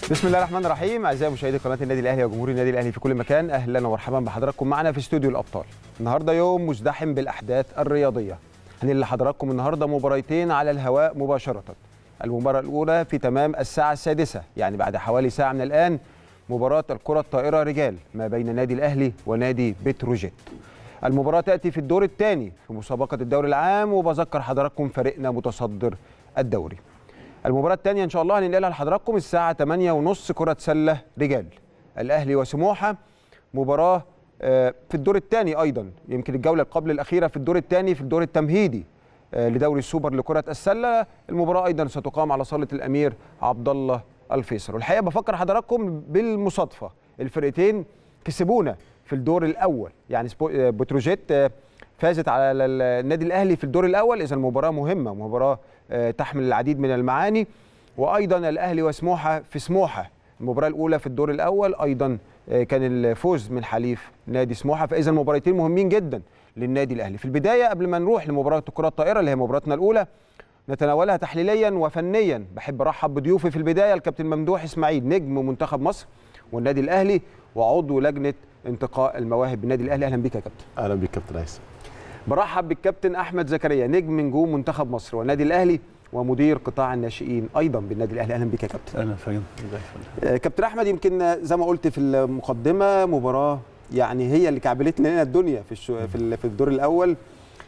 بسم الله الرحمن الرحيم. اعزائي مشاهدي قناه النادي الاهلي وجمهور النادي الاهلي في كل مكان، اهلا ومرحبا بحضراتكم معنا في استوديو الابطال. النهارده يوم مزدحم بالاحداث الرياضيه. هننقل لحضراتكم النهارده مباراتين على الهواء مباشره. المباراه الاولى في تمام الساعه 6، يعني بعد حوالي ساعه من الان، مباراه الكره الطائره رجال ما بين النادي الاهلي ونادي بتروجيت. المباراه تاتي في الدور الثاني في مسابقه الدوري العام، وبذكر حضراتكم فريقنا متصدر الدوري. المباراة الثانية إن شاء الله هننقلها لحضراتكم الساعة 8:30 كرة سلة رجال. الأهلي وسموحة، مباراة في الدور الثاني أيضا، يمكن الجولة قبل الأخيرة في الدور الثاني في الدور التمهيدي لدوري السوبر لكرة السلة. المباراة أيضا ستقام على صالة الأمير عبد الله الفيصل. والحقيقة بفكر حضراتكم بالمصادفة الفرقتين كسبونا في الدور الأول، يعني بتروجيت فازت على النادي الأهلي في الدور الأول، إذا المباراة مهمة، مباراة تحمل العديد من المعاني. وأيضا الأهلي وسموحة في سموحة، المباراة الأولى في الدور الأول أيضا كان الفوز من حليف نادي سموحة، فإذا المباراتين مهمين جدا للنادي الأهلي. في البداية قبل ما نروح لمباراة الكرة الطائرة اللي هي مباراتنا الأولى نتناولها تحليليا وفنيا، بحب أرحب بضيوفي في البداية الكابتن ممدوح إسماعيل نجم منتخب مصر والنادي الأهلي وعضو لجنة انتقاء المواهب بالنادي الأهلي. أهلا بك يا كابتن. أهلا بك كابتن هيثم. برحب بالكابتن احمد زكريا نجم نجوم منتخب مصر والنادي الاهلي ومدير قطاع الناشئين ايضا بالنادي الاهلي. اهلا بك يا كابتن. اهلا فندم. كابتن احمد، يمكن زي ما قلت في المقدمه، مباراه يعني هي اللي كعبلت لنا الدنيا في الدور الاول.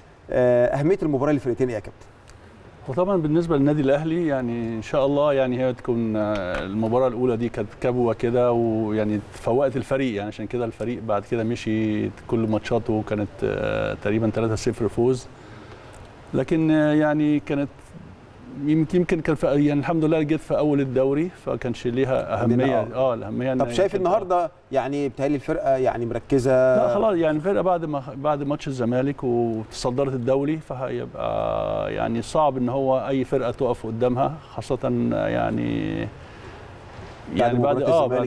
اهميه المباراه للفرقتين ايه يا كابتن؟ وطبعا بالنسبه للنادي الاهلي يعني ان شاء الله يعني هي تكون المباراه الاولى دي كانت كبوه كده، ويعني فوقت الفريق، يعني عشان كده الفريق بعد كده مشي كل ماتشاته كانت تقريبا 3-0 فوز. لكن يعني كانت يمكن كان يعني الحمد لله جت في اول الدوري، فكانش ليها اهميه. الاهميه. طب شايف النهارده يعني بتهيألي الفرقه يعني مركزه؟ لا خلاص، يعني الفرقه بعد ماتش الزمالك وتصدرت الدوري، فهيبقى يعني صعب ان هو اي فرقه تقف قدامها، خاصه يعني بعد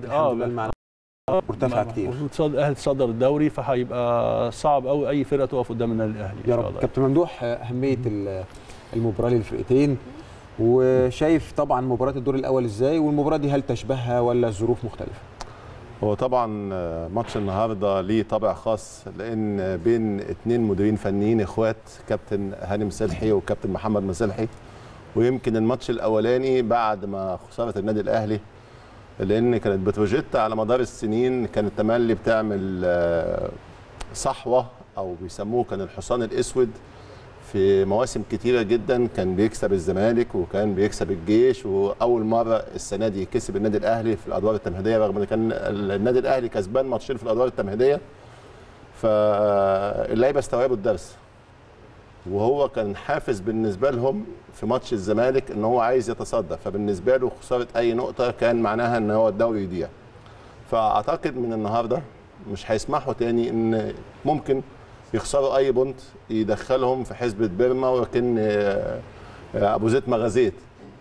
مرتفع كتير. الاهلي تصدر الدوري، فهيبقى صعب قوي اي فرقه تقف قدام النادي الاهلي ان شاء الله. كابتن ممدوح، اهميه المباراه للفرقتين، وشايف طبعا مباراه الدور الاول ازاي، والمباراه دي هل تشبهها ولا الظروف مختلفه؟ هو طبعا ماتش النهارده ليه طابع خاص، لان بين اثنين مديرين فنيين اخوات، كابتن هاني مسلحي وكابتن محمد مسلحي. ويمكن الماتش الاولاني بعد ما خساره النادي الاهلي، لان كانت بتروجيت على مدار السنين كانت تملي بتعمل صحوه، او بيسموه كان الحصان الاسود في مواسم كتيرة جدا. كان بيكسب الزمالك وكان بيكسب الجيش، واول مره السنه دي كسب النادي الاهلي في الادوار التمهيديه، رغم ان كان النادي الاهلي كسبان ماتشين في الادوار التمهيديه. فاللعيبه استوعبوا الدرس، وهو كان حافز بالنسبه لهم في ماتش الزمالك ان هو عايز يتصدر، فبالنسبه له خساره اي نقطه كان معناها ان هو الدوري يضيع. فاعتقد من النهارده مش هيسمحوا تاني ان ممكن يخسروا اي بونت يدخلهم في حسبة بيرما، ولكن ابو زيت ما غزيت.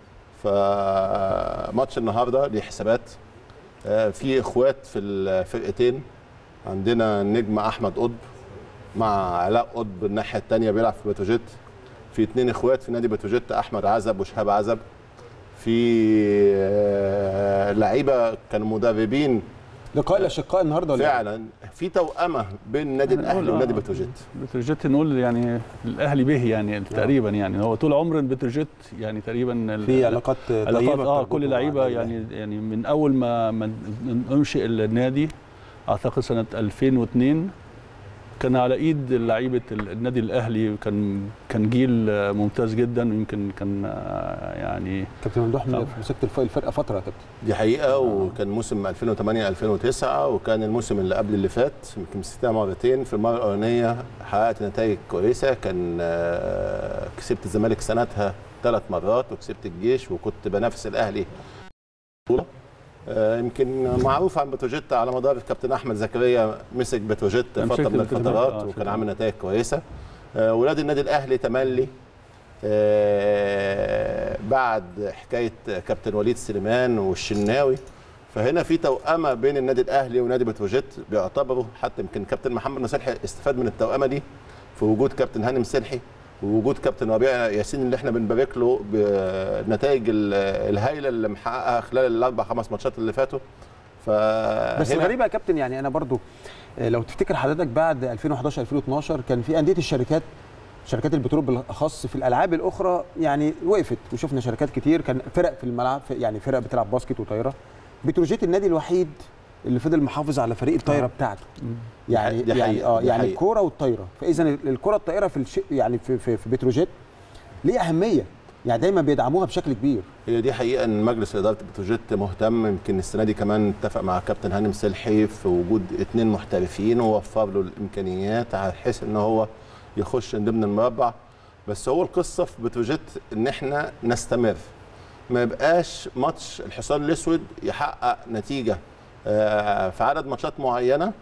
فماتش النهارده ليه حسابات، في اخوات في الفرقتين. عندنا النجم احمد قطب مع علاء قطب الناحيه الثانيه بيلعب في بتروجيت. في اثنين اخوات في نادي بتروجيت، احمد عزب وشهاب عزب. في لعيبه كانوا مدربين. لقاء الاشقاء النهارده ولا فعلا في توأمه بين النادي الاهلي ونادي بتروجيت. بتروجيت نقول يعني الاهلي به يعني تقريبا، يعني هو طول عمر بتروجيت يعني تقريبا في علاقات طيبه. كل لعيبه يعني من اول ما انشئ النادي، اعتقد سنه 2002 كان على ايد لعيبه النادي الاهلي، كان جيل ممتاز جدا. ويمكن كان يعني كابتن ممدوح مسكت الفرقه فتره يا كابتن. دي حقيقه. وكان موسم 2008 2009، وكان الموسم اللي قبل اللي فات يمكن مسكتها مرتين. في المره الاولانيه حققت نتائج كويسه، كان كسبت الزمالك سنتها 3 مرات، وكسبت الجيش، وكنت بنافس الاهلي بطوله. يمكن معروف عن بتروجيت على مدار الكابتن احمد زكريا، مسك بتروجيت فتره من الفترات وكان عامل نتائج كويسه. ولاد النادي الاهلي تملي بعد حكايه كابتن وليد سليمان والشناوي، فهنا في توأمه بين النادي الاهلي ونادي بتروجيت بيعتبروا. حتى يمكن كابتن محمد مسلحي استفاد من التوأمه دي في وجود كابتن هاني مسلحي ووجود كابتن ربيع ياسين اللي احنا بنبارك له بالنتائج الهائله اللي محققها خلال الاربع 5 ماتشات اللي فاتوا. بس الغريبه يا كابتن، يعني انا برضو لو تفتكر حضرتك بعد 2011 2012 كان في انديه شركات البترول بالاخص في الالعاب الاخرى يعني وقفت، وشفنا شركات كتير، كان فرق في الملعب، يعني فرق بتلعب باسكت وطايره. بتروجيت النادي الوحيد اللي فضل محافظ على فريق الطايره بتاعته. يعني يعني الكوره والطايره، فاذا الكوره الطايره في يعني في بتروجيت ليه اهميه، يعني دايما بيدعموها بشكل كبير. هي دي حقيقه ان مجلس اداره بتروجيت مهتم. يمكن السنه دي كمان اتفق مع كابتن هاني مسلحي في وجود 2 محترفين ووفر له الامكانيات على حيث ان هو يخش ضمن المربع. بس هو القصه في بتروجيت ان احنا نستمر، ما يبقاش ماتش الحصان الاسود يحقق نتيجه في عدد ماتشات معينه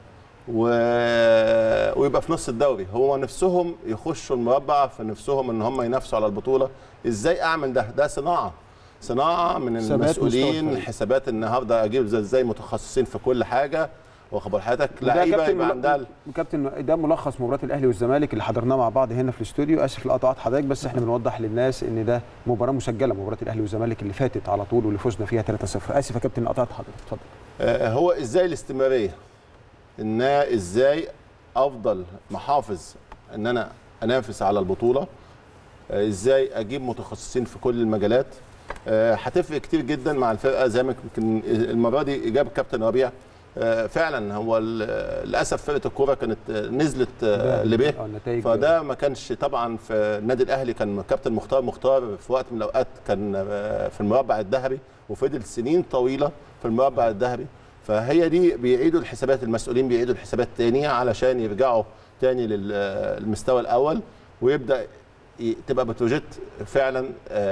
ويبقى في نص الدوري. هو نفسهم يخشوا المربع، في نفسهم ان هم ينافسوا على البطوله. ازاي اعمل ده؟ ده صناعه من المسؤولين. حسابات النهارده اجيب ازاي متخصصين في كل حاجه، واخد حضرتك لعيبه يبقى عندها. كابتن ده ملخص مباراه الاهلي والزمالك اللي حضرناها مع بعض هنا في الاستوديو. اسف لقطعت حضرتك، بس احنا بنوضح للناس ان ده مباراه مسجله، مباراه الاهلي والزمالك اللي فاتت على طول واللي فزنا فيها 3-0. اسف يا كابتن قطعت حضرتك، اتفضل. هو ازاي الاستمراريه، ان ازاي افضل محافظ ان انا انافس على البطوله، ازاي اجيب متخصصين في كل المجالات. هتفرق كتير جدا مع الفرقه. زي ما يمكن المره دي جاب كابتن ربيع، فعلا هو للاسف فرقه الكوره كانت نزلت لبيه، فده ما كانش طبعا في النادي الاهلي. كان كابتن مختار في وقت من الاوقات كان في المربع الذهبي وفضل سنين طويله في المربع الذهبي. فهي دي بيعيدوا الحسابات، المسؤولين بيعيدوا الحسابات تاني علشان يرجعوا تاني للمستوى الاول، ويبدا تبقى بتروجيت فعلا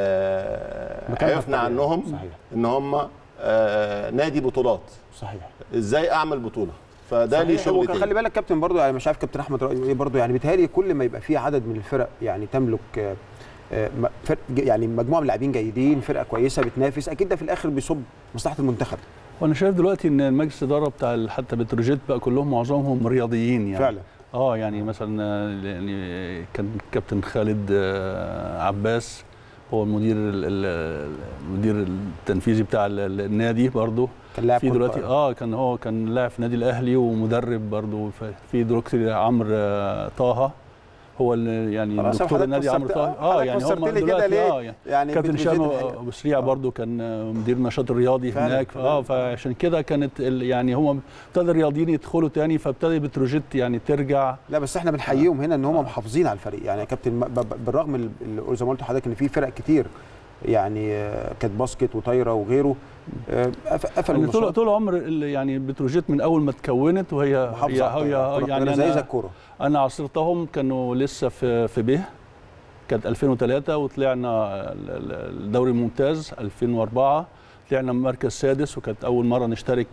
عرفنا عنهم صحيح ان هم نادي بطولات. صحيح. ازاي اعمل بطوله؟ فده ليه شغل تاني. خلي بالك كابتن برضو، يعني مش عارف كابتن احمد رايه ايه برضو، يعني بيتهيألي كل ما يبقى في عدد من الفرق يعني تملك يعني مجموعه من اللاعبين جيدين، فرقه كويسه بتنافس، اكيد ده في الاخر بيصب مصلحه المنتخب. وانا شايف دلوقتي ان مجلس الاداره بتاع حتى بتروجيت بقى كلهم معظمهم رياضيين يعني فعلا. يعني مثلا يعني كان كابتن خالد عباس هو المدير التنفيذي بتاع النادي برضه. كان لاعب في دلوقتي كان لاعب في النادي الاهلي ومدرب برضه. في دكتور عمرو طه هو يعني دكتور النادي عمرو طه. يعني هم دلوقتي يعني كابتن هشام ابو سريع برضه كان مدير النشاط الرياضي هناك. فعشان كده كانت يعني هم ابتدى الرياضيين يدخلوا تاني، فابتدى بتروجيت يعني ترجع. لا بس احنا بنحييهم هنا ان هم محافظين على الفريق يعني يا كابتن، بالرغم زي ما قلت لحضرتك ان في فرق كتير يعني كانت باسكت وطايره وغيره قفلوا طول عمر يعني بتروجيت من اول ما اتكونت وهي يعني زي الكوره. انا عاصرتهم كانوا لسه في به، كانت 2003 وطلعنا الدوري الممتاز 2004 طلعنا المركز السادس، وكانت اول مره نشترك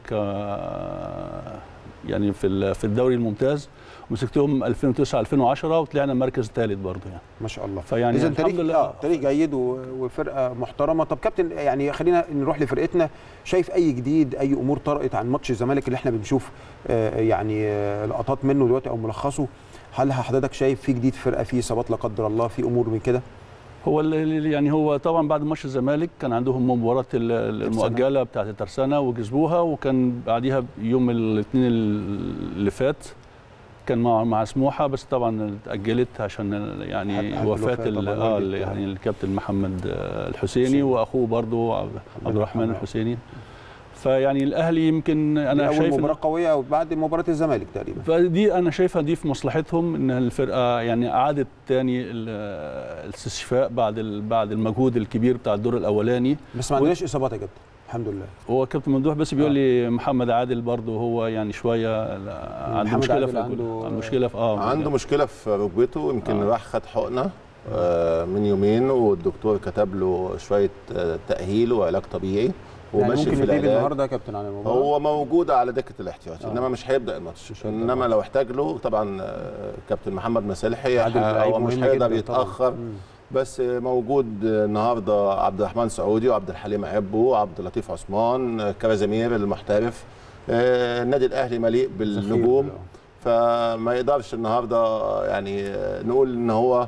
يعني في الدوري الممتاز، ومسكتهم 2009 2010 وطلعنا المركز الثالث برضه يعني ما شاء الله. فيعني اذا تاريخ جيد وفرقه محترمه. طب كابتن يعني خلينا نروح لفرقتنا، شايف اي جديد، اي امور طرقت عن ماتش الزمالك اللي احنا بنشوف يعني لقطات منه دلوقتي او ملخصه؟ هل حضرتك شايف في جديد فرقه، في اصابات لا قدر الله، في امور من كده؟ هو طبعا بعد ماتش الزمالك كان عندهم مباراه المؤجله بتاعت الترسانه وكسبوها، وكان بعديها يوم الاثنين اللي فات كان مع سموحه، بس طبعا اتاجلت عشان يعني وفاه يعني الكابتن محمد الحسيني واخوه برضه عبد الرحمن الحسيني. فيعني الاهلي يمكن انا شايف اول مباراه قويه بعد مباراه الزمالك تقريبا، فدي انا شايفها دي في مصلحتهم ان الفرقه يعني اعادت تاني الاستشفاء بعد المجهود الكبير بتاع الدور الاولاني. بس ما عندناش اصابات يا كابتن الحمد لله. هو كابتن ممدوح بس بيقول لي محمد عادل برضه هو يعني شويه عنده مشكله عنده مشكله في ركبته. يمكن راح خد حقنه من يومين، والدكتور كتب له شويه تاهيل وعلاج طبيعي وماشي يعني في العلاج. النهارده يا كابتن على الموضوع هو موجود على دكه الاحتياطي انما مش هيبدا الماتش. انما لو احتاج له طبعا كابتن محمد مسلحي هو مش هيقدر يتاخر. بس موجود النهارده عبد الرحمن سعودي وعبد الحليم عبو وعبد اللطيف عثمان كرزمير المحترف. النادي الاهلي مليء بالنجوم، فما يقدرش النهارده يعني نقول ان هو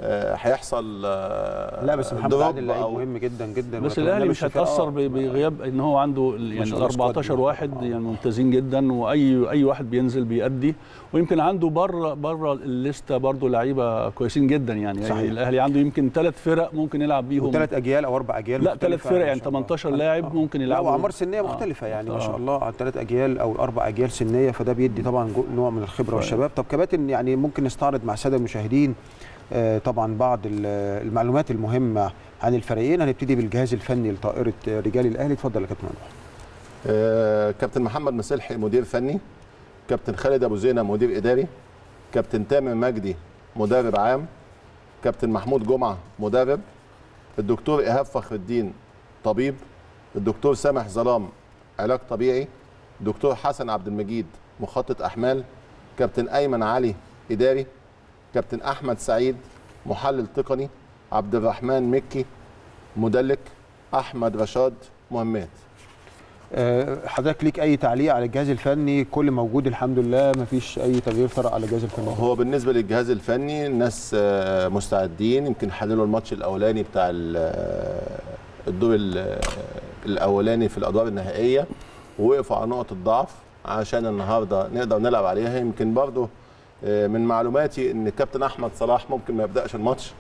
هيحصل لا بس محمد عادل لعيب مهم جدا جدا، بس الاهلي مش هيتاثر بغياب ان هو عنده يعني 14 واحد يعني ممتازين جدا، واي واحد بينزل بيأدي، ويمكن عنده بره الليسته برضه لعيبه كويسين جدا يعني. صحيح. الاهلي عنده يمكن 3 فرق ممكن يلعب بيهم، 3 اجيال او 4 اجيال، لا 3 فرق يعني 18 لاعب ممكن يلعبوا، لا واعمار سنيه مختلفه يعني ما شاء الله، على 3 اجيال او 4 اجيال سنيه، فده بيدي طبعا نوع من الخبره والشباب. طب كباتن يعني ممكن نستعرض مع الساده المشاهدين طبعا بعض المعلومات المهمه عن الفريقين. هنبتدي بالجهاز الفني لطائره رجال الاهلي. اتفضل يا كابتن ممدوح. كابتن محمد مسلحي مدير فني، كابتن خالد ابو زينه مدير اداري، كابتن تامر مجدي مدرب عام، كابتن محمود جمعه مدرب، الدكتور ايهاب فخر الدين طبيب، الدكتور سامح ظلام علاج طبيعي، دكتور حسن عبد المجيد مخطط احمال، كابتن ايمن علي اداري، كابتن احمد سعيد محلل تقني، عبد الرحمن مكي مدلك، احمد رشاد مهمات. حضرتك ليك اي تعليق على الجهاز الفني؟ كل موجود الحمد لله، ما فيش اي تغيير طرأ على الجهاز الفني. هو بالنسبه للجهاز الفني الناس مستعدين، يمكن حللوا الماتش الاولاني بتاع الدور الاولاني في الادوار النهائيه، ووقفوا على نقط الضعف عشان النهارده نقدر نلعب عليها. يمكن برضه من معلوماتي ان الكابتن احمد صلاح ممكن ما يبداش الماتش.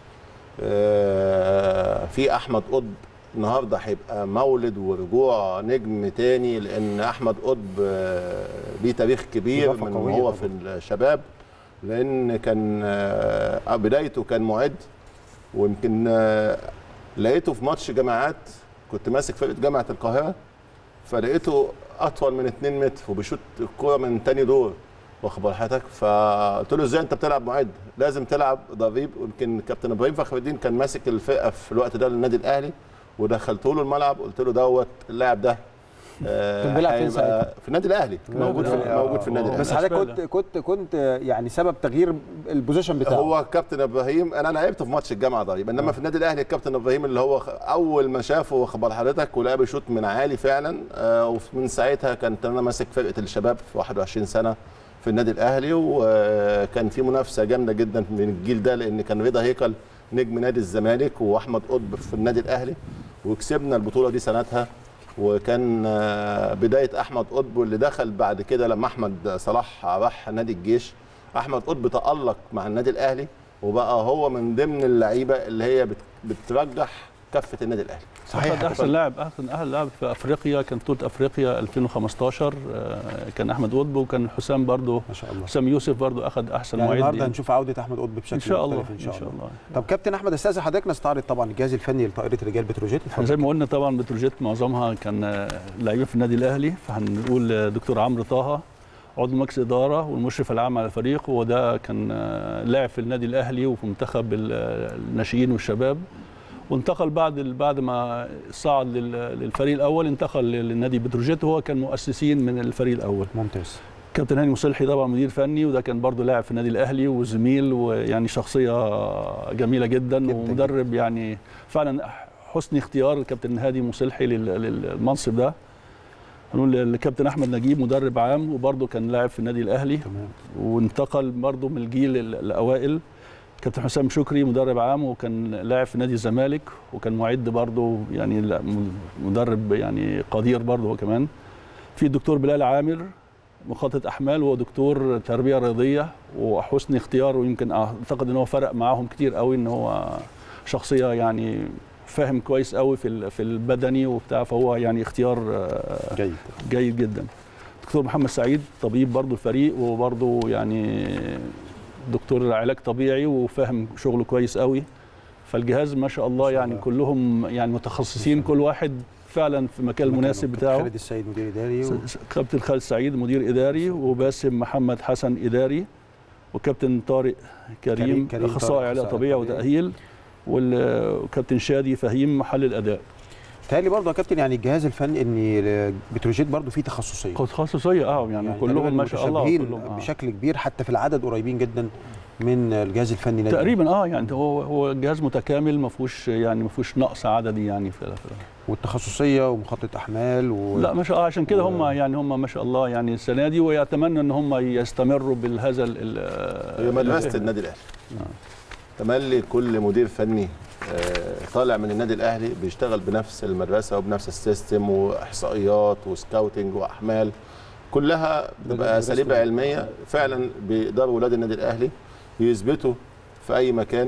في احمد قطب النهارده هيبقى مولد ورجوع نجم تاني، لان احمد قطب ليه تاريخ كبير من هو في الشباب، لان كان بدايته كان معد، ويمكن لقيته في ماتش جامعات، كنت ماسك فرقه جامعه القاهره، فلقيته اطول من 2 متر وبيشوط الكوره من تاني دور، واخد بال حضرتك؟ فقلت له ازاي انت بتلعب معد؟ لازم تلعب ضريب. ويمكن كابتن ابراهيم فخر الدين كان ماسك الفرقه في الوقت ده للنادي الاهلي، ودخلته له الملعب قلت له دوت اللاعب ده كان بيلعب فين ساعتها؟ في النادي الاهلي، موجود في النادي الاهلي. بس حضرتك كنت يعني سبب تغيير البوزيشن بتاعه. هو كابتن ابراهيم انا لعبت في ماتش الجامعه ضريب، انما في النادي الاهلي الكابتن ابراهيم اللي هو اول ما شافه واخبر حضرتك ولعب بيشوط من عالي فعلا، ومن ساعتها كنت انا ماسك فرقه الشباب في 21 سنه في النادي الاهلي، وكان في منافسه جامده جدا من الجيل ده، لان كان رضا هيكل نجم نادي الزمالك واحمد قطب في النادي الاهلي، وكسبنا البطوله دي سنتها. وكان بدايه احمد قطب، واللي دخل بعد كده لما احمد صلاح راح نادي الجيش، احمد قطب تالق مع النادي الاهلي، وبقى هو من ضمن اللعيبه اللي هي بترجح كفه النادي الاهلي. صحيح. احسن لاعب في افريقيا، كان بطوله افريقيا 2015 كان احمد قطب، وكان حسام برضه ما شاء الله، حسام يوسف برضه اخذ احسن يعني معد. النهارده هنشوف عوده احمد قطب بشكل ان شاء الله مختلف ان شاء الله. طب كابتن احمد، استاذن حضرتك نستعرض طبعا الجهاز الفني لطائره رجال بتروجيت. زي ما قلنا طبعا بتروجيت معظمها كان لاعبين في النادي الاهلي، فهنقول دكتور عمرو طه عضو مجلس اداره والمشرف العام على الفريق، وده كان لاعب في النادي الاهلي وفي منتخب الناشئين والشباب، وانتقل بعد ما صعد للفريق الاول انتقل للنادي بتروجيت، وهو كان مؤسسين من الفريق الاول. ممتاز. كابتن هاني مصلحي طبعا مدير فني، وده كان برضه لاعب في النادي الاهلي وزميل، ويعني شخصيه جميله جدا ومدرب يعني فعلا حسن اختيار الكابتن هادي مصلحي للمنصب ده. هنقول الكابتن احمد نجيب مدرب عام، وبرضه كان لاعب في النادي الاهلي. تمام. وانتقل برضه من الجيل الاوائل. كابتن حسام شكري مدرب عام، وكان لاعب في نادي الزمالك، وكان معد برضه يعني مدرب يعني قدير برضه هو كمان. في الدكتور بلال عامر مخطط احمال، وهو دكتور تربيه رياضيه وحسن اختيار، ويمكن اعتقد ان هو فرق معاهم كتير قوي، ان هو شخصيه يعني فاهم كويس قوي في البدني وبتاع، فهو يعني اختيار جيد جدا. دكتور محمد سعيد طبيب برضه الفريق، وبرضه يعني دكتور علاج طبيعي وفاهم شغله كويس قوي. فالجهاز ما شاء الله يعني كلهم يعني متخصصين، كل واحد فعلا في مكان المناسب بتاعه. خالد السيد مدير اداري، كابتن خالد سعيد مدير اداري، وباسم محمد حسن اداري، وكابتن طارق كريم اخصائي علاج طبيعي وتاهيل، والكابتن شادي فهيم محلل اداء. تهيألي برضه يا كابتن يعني الجهاز الفني ان بتروجيت برضه فيه تخصصيه. يعني كلهم ما شاء الله كلهم بشكل كبير، حتى في العدد قريبين جدا من الجهاز الفني تقريبا. يعني هو جهاز متكامل، ما فيهوش نقص عددي يعني في والتخصصيه ومخطط احمال لا ما شاء الله. عشان كده هم ما شاء الله يعني السنه دي، ويتمنى ان هم يستمروا بهذا هي مدرسه النادي الاهلي. تملي كل مدير فني طالع من النادي الاهلي بيشتغل بنفس المدرسه وبنفس السيستم واحصائيات وسكاوتنج واحمال كلها بتبقى اساليب علميه فعلا بيقدروا اولاد النادي الاهلي يثبتوا في اي مكان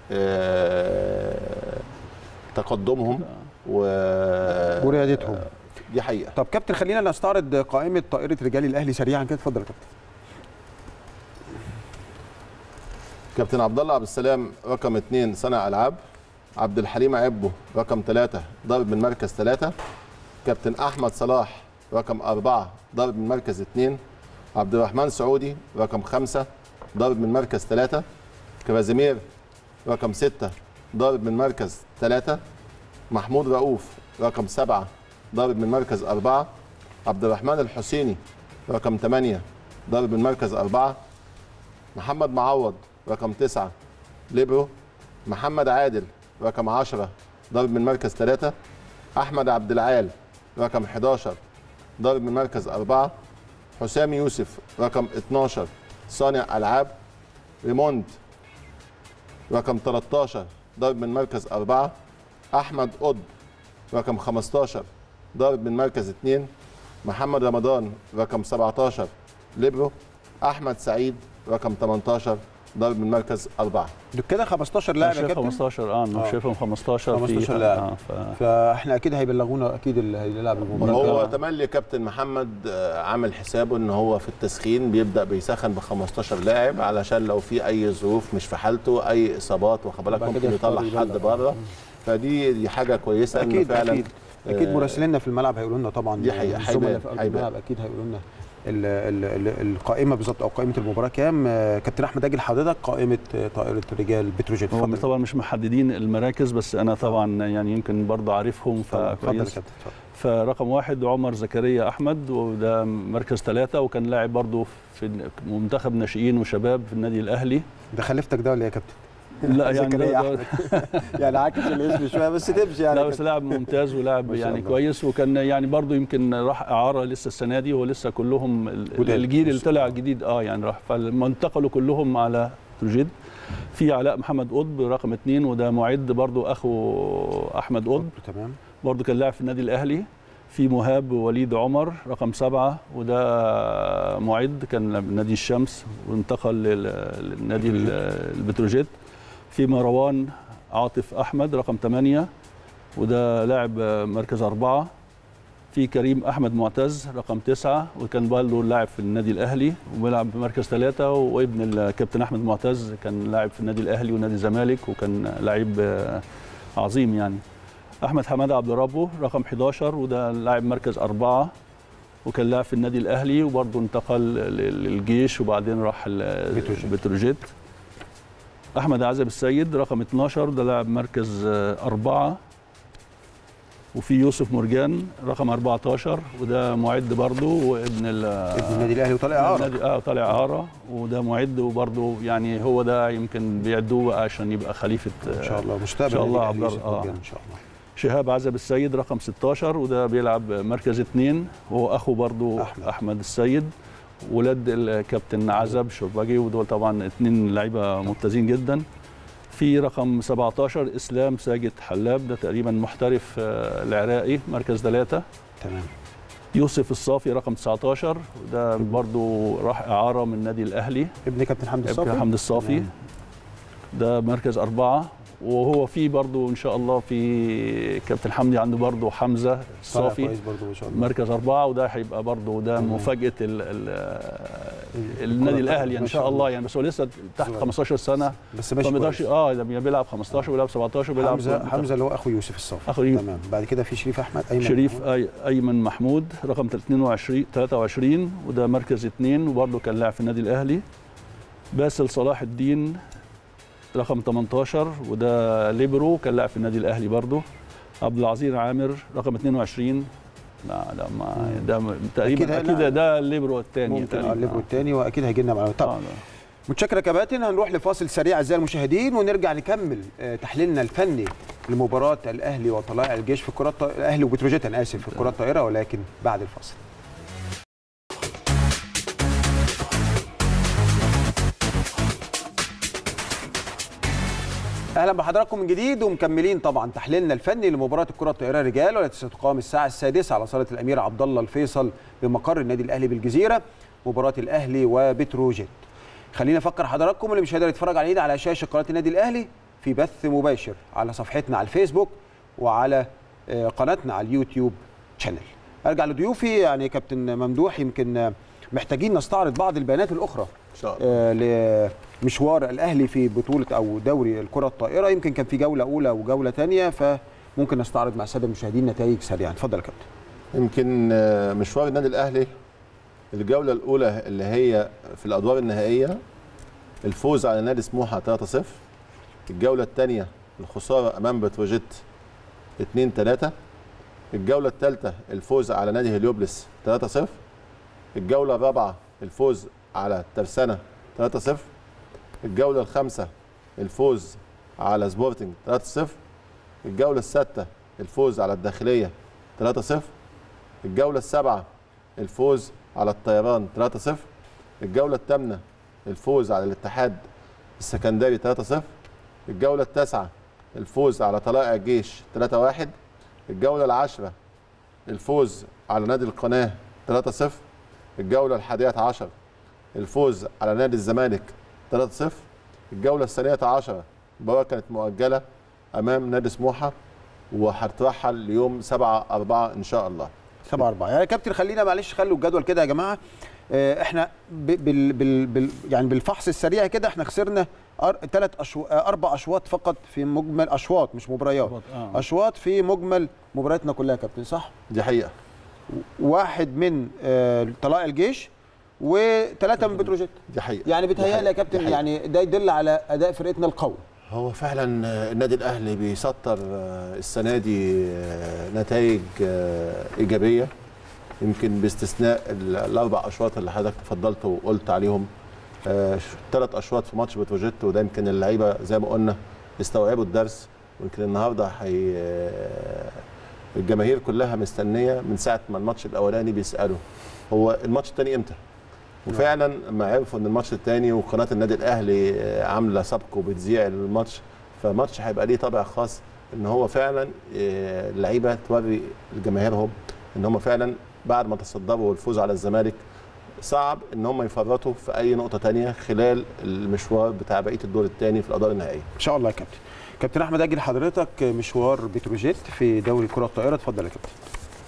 تقدمهم وريادتهم. دي حقيقه. طب كابتن خلينا نستعرض قائمه طائره رجال الاهلي سريعا كده، اتفضل يا كابتن. كابتن عبد الله عبد السلام رقم 2 صانع العاب، عبد الحليم عبو رقم 3 ضارب من مركز 3، كابتن احمد صلاح رقم 4 ضارب من مركز 2، عبد الرحمن سعودي رقم 5 ضارب من مركز 3، كرازيمير رقم 6 ضارب من مركز 3، محمود رؤوف رقم 7 ضارب من مركز 4، عبد الرحمن الحسيني رقم 8 ضارب من مركز 4، محمد معوض رقم 9 ليبرو، محمد عادل رقم 10 ضارب من مركز 3، احمد عبد العال رقم 11 ضارب من مركز 4، حسام يوسف رقم 12 صانع العاب، ريموند رقم 13 ضارب من مركز 4، احمد قطب رقم 15 ضارب من مركز 2، محمد رمضان رقم 17 ليبرو، احمد سعيد رقم 18 ضارب من مركز 4. دول كده 15 لاعب يا كابتن. 15 انا شايفهم 15 لاعب. فاحنا اكيد هيبلغونا اكيد اللي هيلعب المباراه. هو تملي كابتن محمد عامل حسابه ان هو في التسخين بيبدا بيسخن ب 15 لاعب علشان لو في اي ظروف مش في حالته اي اصابات واخد بالك ممكن يطلع حد بره. فدي حاجه كويسه ان فعلا اكيد مراسليننا في الملعب هيقولوا لنا طبعا. دي حقيقه الزملاء في الملعب اكيد هيقولوا لنا القائمه بالظبط او قائمه المباراه كام. كابتن احمد اجل حضرتك قائمه طائره رجال بتروجيت. هو طبعا مش محددين المراكز بس انا طبعا يعني يمكن برضه عارفهم فكويس. فرقم 1 عمر زكريا احمد وده مركز 3 وكان لاعب برضه في منتخب ناشئين وشباب في النادي الاهلي. ده خليفتك ده ولا ايه يا كابتن؟ لا يعني يعني عاكس الاسم شويه بس تمشي يعني. لا بس لاعب ممتاز ولاعب يعني كويس وكان يعني برضه يمكن راح اعاره لسه السنه دي ولسه كلهم الجيل اللي طلع جديد يعني راح فانتقلوا كلهم على بتروجيت. في علاء محمد قطب رقم 2 وده معد برضه اخو احمد قطب تمام برضه كان لاعب في النادي الاهلي. في مهاب وليد عمر رقم 7 وده معد كان نادي الشمس وانتقل للنادي البتروجيت. في مروان عاطف احمد رقم 8 وده لاعب مركز 4. في كريم احمد معتز رقم 9 وكان برضه لاعب في النادي الاهلي وبيلعب في مركز 3 وابن الكابتن احمد معتز كان لاعب في النادي الاهلي ونادي الزمالك وكان لعيب عظيم يعني. احمد حماده عبد ربه رقم 11 وده لاعب مركز 4 وكان لاعب في النادي الاهلي وبرضه انتقل للجيش وبعدين راح بتروجيت. احمد عزب السيد رقم 12 ده لاعب مركز 4. وفي يوسف مرجان رقم 14 وده معد برضه وابن النادي الاهلي وطالع اعاره. طالع اعاره وده معد وبرضه يعني هو ده يمكن بيعدوه عشان يبقى خليفه ان شاء الله مستقبل ان شاء الله ان شاء الله. شهاب عزب السيد رقم 16 وده بيلعب مركز 2 وهو اخو برضه احمد السيد ولاد الكابتن عزب شربجي ودول طبعا 2 لعيبه ممتازين جدا. في رقم 17 اسلام ساجد حلاب ده تقريبا محترف العراقي مركز 3 تمام. يوسف الصافي رقم 19 وده برضو راح اعاره من النادي الاهلي ابن كابتن حمدي الصافي ده مركز 4. وهو في برضو ان شاء الله في كابتن حمدي عنده برضو حمزه الصافي مركز 4 وده هيبقى برضو ده مفاجاه النادي الاهلي يعني ان شاء الله يعني بس هو لسه تحت 15 سنه بس ماشي ما بيقدرش لما بيلعب 15 وبيلعب 17 وبيلعب حمزه اللي هو اخو يوسف الصافي تمام. بعد كده في شريف احمد ايمن محمود رقم 23 وده مركز 2 وبرضو كان لاعب في النادي الاهلي. باسل صلاح الدين رقم 18 وده ليبرو كان لاعب في النادي الاهلي برضه. عبد العزيز عامر رقم 22 لا ما ده تقريبا اكيد ده الليبرو الثاني الليبرو الثاني واكيد هيجي لنا معلومات. طب متشكر يا كباتن. هنروح لفاصل سريع اعزائي المشاهدين ونرجع نكمل تحليلنا الفني لمباراه الاهلي وطلائع الجيش في الكره الاهلي وبتروجيت انا اسف في الكره الطائره ولكن بعد الفاصل. اهلا بحضراتكم من جديد ومكملين طبعا تحليلنا الفني لمباراه الكره الطائره رجال والتي ستقام الساعه 6 على صاله الامير عبد الله الفيصل بمقر النادي الاهلي بالجزيره، مباراه الاهلي وبتروجيت. خلينا افكر حضراتكم اللي مش هيقدر يتفرج علينا على شاشه قناه النادي الاهلي في بث مباشر على صفحتنا على الفيسبوك وعلى قناتنا على اليوتيوب شانل. ارجع لضيوفي يعني كابتن ممدوح، يمكن محتاجين نستعرض بعض البيانات الاخرى ان شاء الله لمشوار الاهلي في بطوله او دوري الكره الطائره. يمكن كان في جوله اولى وجوله ثانيه، فممكن نستعرض مع الساده المشاهدين نتائج سريعا. اتفضل يا كابتن. يمكن مشوار النادي الاهلي الجوله الاولى اللي هي في الادوار النهائيه الفوز على نادي سموحه 3-0، الجوله الثانيه الخساره امام بتروجيت 2-3، الجوله الثالثه الفوز على نادي هليوبلس 3-0، الجوله الرابعه الفوز على ترسانة 3-0، الجوله الخامسه الفوز على سبورتنج 3-0، الجوله السادسه الفوز على الداخليه 3-0، الجوله السابعه الفوز على الطيران 3-0، الجوله الثامنه الفوز على الاتحاد السكندري 3-0، الجوله التاسعه الفوز على طلائع الجيش 3-1، الجوله العاشره الفوز على نادي القناه 3-0، الجوله الحادية عشر الفوز على نادي الزمالك 3-0، الجوله الثانيه عشره المباراه كانت مؤجله امام نادي سموحه وهترحل ليوم 7/4 ان شاء الله. 7/4 يعني يا كابتن خلينا معلش خلوا الجدول كده يا جماعه. احنا يعني بالفحص السريع كده احنا خسرنا 4 اشواط فقط في مجمل اشواط مش مباريات. اشواط في مجمل مبارياتنا كلها يا كابتن، صح؟ دي حقيقه. 1 من طلائع الجيش و3 من بتروجيت. دي حقيقه. يعني بيتهيألي يا كابتن يعني ده يدل على اداء فرقتنا القوي. هو فعلا النادي الاهلي بيسطر السنه دي نتائج ايجابيه، يمكن باستثناء الاربع اشواط اللي حضرتك تفضلت وقلت عليهم. 3 اشواط في ماتش بتروجيت، وده يمكن اللعيبه زي ما قلنا استوعبوا الدرس، ويمكن النهارده الجماهير كلها مستنيه من ساعه ما الماتش الاولاني بيسالوا هو الماتش الثاني امتى؟ وفعلا لما عرفوا ان الماتش الثاني وقناه النادي الاهلي عامله سبق وبتذيع الماتش، فالماتش هيبقى ليه طابع خاص ان هو فعلا اللعيبه توري لجماهيرهم ان هم فعلا بعد ما تصدروا والفوز على الزمالك صعب ان هم يفرطوا في اي نقطه ثانيه خلال المشوار بتاع بقيه الدور الثاني في الادوار النهائيه. ان شاء الله يا كابتن. كابتن احمد اجي لحضرتك مشوار بتروجيت في دوري كره الطائره، اتفضل يا كابتن.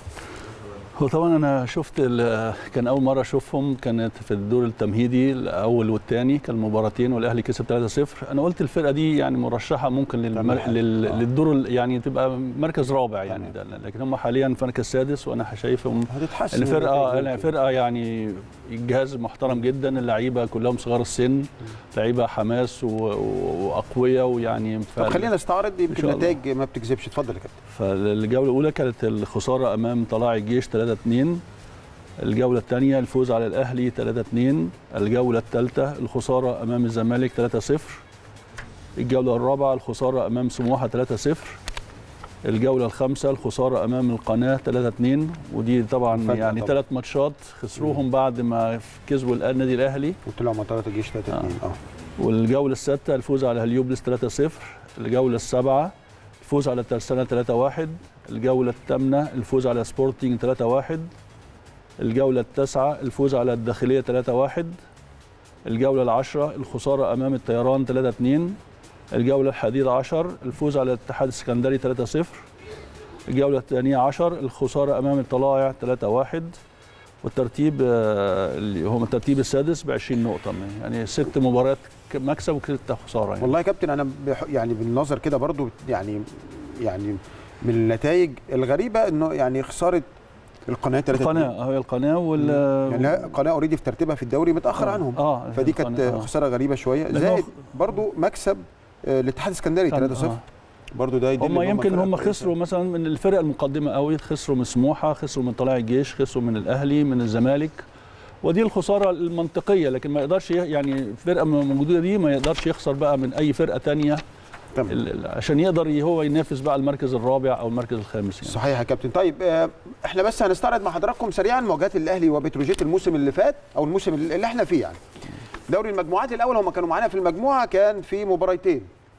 هو طبعا انا شفت كان اول مره اشوفهم كانت في الدور التمهيدي الاول والثاني، كان مباراتين والاهلي كسب 3-0. انا قلت الفرقه دي يعني مرشحه ممكن للدور يعني تبقى مركز رابع يعني ده، لكن هم حاليا في المركز السادس، وانا شايفهم الفرقه يعني الجهاز محترم جدا، اللعيبه كلهم صغار السن، لعيبه حماس واقوياء ويعني طب خلينا نستعرض يمكن النتائج ما بتكذبش. اتفضل يا كابتن. فالجوله الاولى كانت الخساره امام طلائع الجيش 3-2، الجوله الثانيه الفوز على الاهلي 3-2، الجوله الثالثه الخساره امام الزمالك 3-0، الجوله الرابعه الخساره امام سموحه 3-0، الجوله الخامسه الخساره امام القناه 3-2، ودي طبعا يعني 3 ماتشات خسروهم بعد ما كسبوا النادي الاهلي وطلعوا مع طلائع الجيش 3-2. والجوله السادسه الفوز على هليوبلس 3-0، الجوله السابعه الفوز على ترسانة 3-1، الجولة الثامنة الفوز على سبورتنج 3-1، الجولة التاسعة الفوز على الداخلية 3-1، الجولة العاشرة الخسارة أمام الطيران 3-2، الجولة الحادية عشر الفوز على الاتحاد السكندري 3-0، الجولة الثانية عشر الخسارة أمام الطلائع 3-1، والترتيب اللي هو الترتيب السادس ب20 نقطة، يعني 6 مباريات مكسب و6 خسارة يعني. والله يا كابتن أنا يعني بالنظر كده برضو يعني من النتائج الغريبة إنه يعني خسارة القناة 3-2. هي القناة يعني القناة اوريدي في ترتيبها في الدوري متأخر عنهم. فدي كانت خسارة غريبة شوية، زائد برضو مكسب الاتحاد السكندري 3-0. برضو ده هم يمكن هم خسروا مثلا من الفرق المقدمه قوي، خسروا من سموحه، خسروا من طلائع الجيش، خسروا من الاهلي، من الزمالك، ودي الخساره المنطقيه، لكن ما يقدرش يعني الفرقه موجوده دي ما يقدرش يخسر بقى من اي فرقه ثانيه عشان يقدر هو ينافس بقى المركز الرابع او المركز الخامس يعني. صحيح يا كابتن. طيب احنا بس هنستعرض مع حضراتكم سريعا مواجهات الاهلي وبتروجيت الموسم اللي فات او الموسم اللي احنا فيه يعني. دوري المجموعات الاول هم كانوا معانا في المجموعه، كان في مباراتين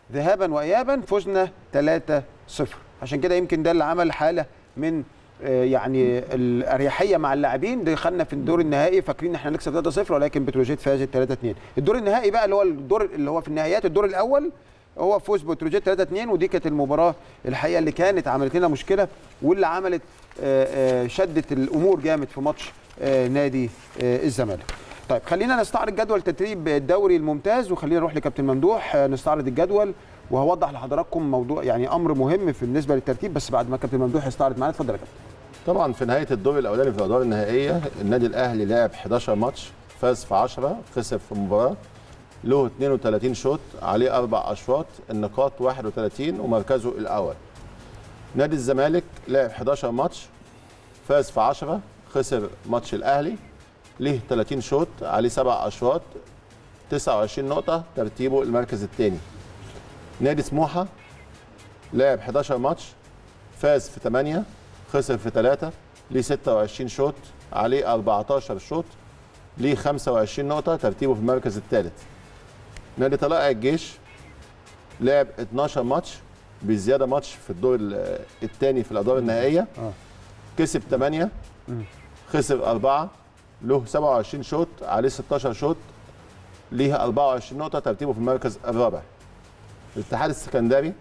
ذهابا وايابا فزنا 3-0. عشان كده يمكن ده اللي عمل حاله من يعني الاريحيه مع اللاعبين. دخلنا في الدور النهائي فاكرين ان احنا نكسب 3-0 ولكن بتروجيت فازت 3-2. الدور النهائي بقى اللي هو الدور اللي هو في النهائيات، الدور الاول هو فوز بتروجيت 3-2، ودي كانت المباراه الحقيقه اللي كانت عملت لنا مشكله واللي عملت شدت الامور جامد في ماتش نادي الزمالك. طيب خلينا نستعرض جدول تدريب الدوري الممتاز، وخلينا نروح لكابتن ممدوح نستعرض الجدول، وهوضح لحضراتكم موضوع يعني امر مهم بالنسبه للترتيب، بس بعد ما كابتن ممدوح يستعرض معانا. اتفضل يا كابتن. طبعا في نهايه الدور الاولاني في الادوار النهائيه النادي الاهلي لعب 11 ماتش، فاز في 10، خسر في مباراه، له 32 شوط، عليه 4 اشواط، النقاط 31 ومركزه الاول. نادي الزمالك لعب 11 ماتش، فاز في 10، خسر ماتش الاهلي، ليه 30 شوط، عليه 7 اشواط، 29 نقطه، ترتيبه المركز الثاني. نادي سموحه لعب 11 ماتش، فاز في 8، خسر في 3، ليه 26 شوط، عليه 14 شوط، ليه 25 نقطه، ترتيبه في المركز الثالث. نادي طلائع الجيش لعب 12 ماتش بزياده ماتش في الدور الثاني في الادوار النهائيه، كسب 8، خسر 4، له 27 شوط، عليه 16 شوط، ليه 24 نقطه، ترتيبه في المركز الرابع. الاتحاد السكندري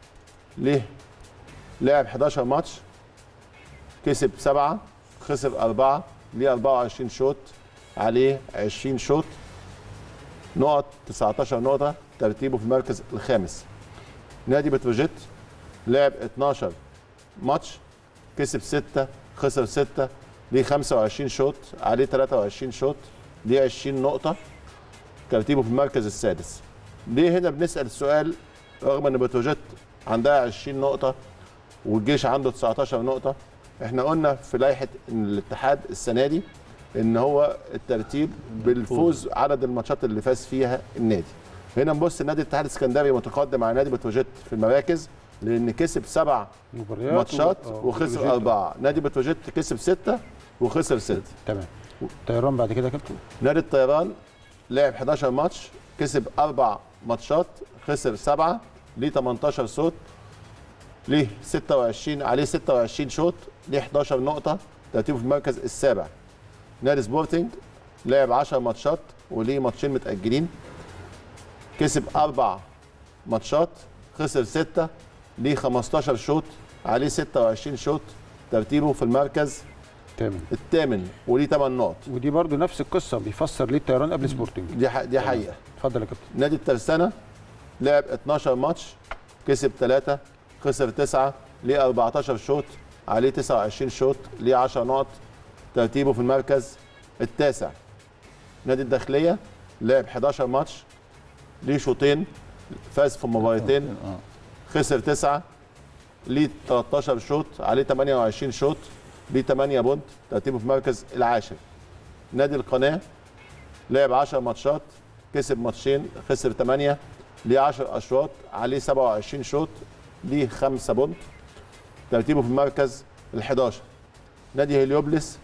لعب 11 ماتش، كسب 7، خسر 4، ليه 24 شوط، عليه 20 شوط، نقط 19 نقطة، ترتيبه في المركز الخامس. نادي بتروجيت لعب 12 ماتش، كسب 6، خسر 6، ليه 25 شوط، عليه 23 شوط، ليه 20 نقطة، ترتيبه في المركز السادس. ليه هنا بنسأل السؤال رغم ان بتروجيت عندها 20 نقطة والجيش عنده 19 نقطة؟ احنا قلنا في لائحة الاتحاد السنة دي ان هو الترتيب بالفوز عدد الماتشات اللي فاز فيها النادي. هنا نبص النادي الاتحاد السكندري متقدم على نادي بتروجيت في المراكز لان كسب 7 ماتشات وخسر 4. نادي بتروجيت كسب 6 وخسر 6. تمام. الطيران بعد كده يا كابتن. نادي الطيران لعب 11 ماتش، كسب 4 ماتشات، خسر 7، ليه 18 شوط، ليه 26، عليه 26 شوط، ليه 11 نقطة، ترتيبه في المركز السابع. نادي سبورتنج لعب 10 ماتشات وليه ماتشين متأجلين، كسب 4 ماتشات، خسر 6، ليه 15 شوط، عليه 26 شوط، ترتيبه في المركز الثامن وليه 8 نقط. ودي برضو نفس القصة بيفسر ليه الطيران قبل سبورتنج. دي حقيقة. اتفضل يا كابتن. نادي الترسانة لعب 12 ماتش، كسب 3، خسر 9، ليه 14 شوط، عليه 29 شوط، ليه 10 نقط، ترتيبه في المركز التاسع. نادي الداخلية لعب 11 ماتش، ليه شوطين، فاز في مباراتين، خسر 9، ليه 13 شوط، عليه 28 شوط، ليه 8 بونت، ترتيبه في المركز العاشر. نادي القناة لعب 10 ماتشات، كسب ماتشين، خسر 8، ليه 10 اشواط، عليه 27 شوط، ليه 5 بونت، ترتيبه في المركز ال11. نادي هليوبلس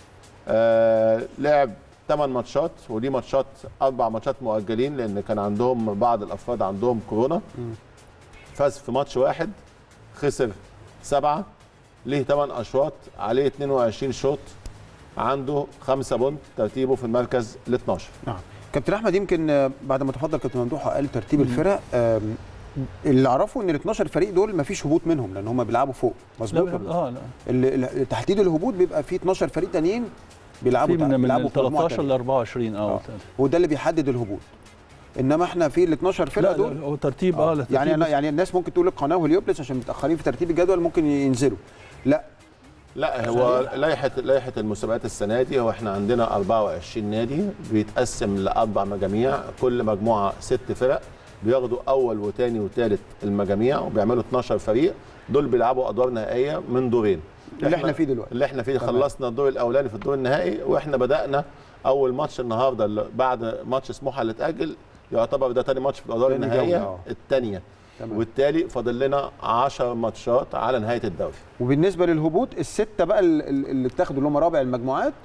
لعب 8 ماتشات وليه ماتشات 4 ماتشات مؤجلين لان كان عندهم بعض الافراد عندهم كورونا. فاز في ماتش واحد، خسر 7، ليه 8 اشواط، عليه 22 شوط، عنده 5 بونت، ترتيبه في المركز ال12. نعم. كابتن احمد يمكن بعد ما تفضل كابتن ممدوح قال ترتيب الفرق، اللي اعرفه ان ال 12 فريق دول ما فيش هبوط منهم لان هم بيلعبوا فوق. مظبوط؟ لا. تحديد الهبوط بيبقى فيه 12 فريق تانيين بيلعبوا من 13 ل 24. وده اللي بيحدد الهبوط. انما احنا في ال 12 فرقه دول هو ترتيب يعني الناس ممكن تقول القناه وهليوبلس عشان متاخرين في ترتيب الجدول ممكن ينزلوا. لا هو لائحه المسابقات السنه دي هو احنا عندنا 24 نادي بيتقسم لاربع مجاميع، كل مجموعه 6 فرق بياخدوا اول وثاني وثالث المجاميع وبيعملوا 12 فريق، دول بيلعبوا ادوار نهائيه من دورين. اللي احنا فيه دلوقتي خلصنا الدور الاولاني في الدور النهائي، واحنا بدانا اول ماتش النهارده اللي بعد ماتش سموحه اللي اتاجل يعتبر ده ثاني ماتش في الادوار النهائيه الثانيه، والتالي فاضل لنا 10 ماتشات على نهايه الدوري. وبالنسبه للهبوط السته بقى اللي اتاخدوا اللي هم رابع المجموعات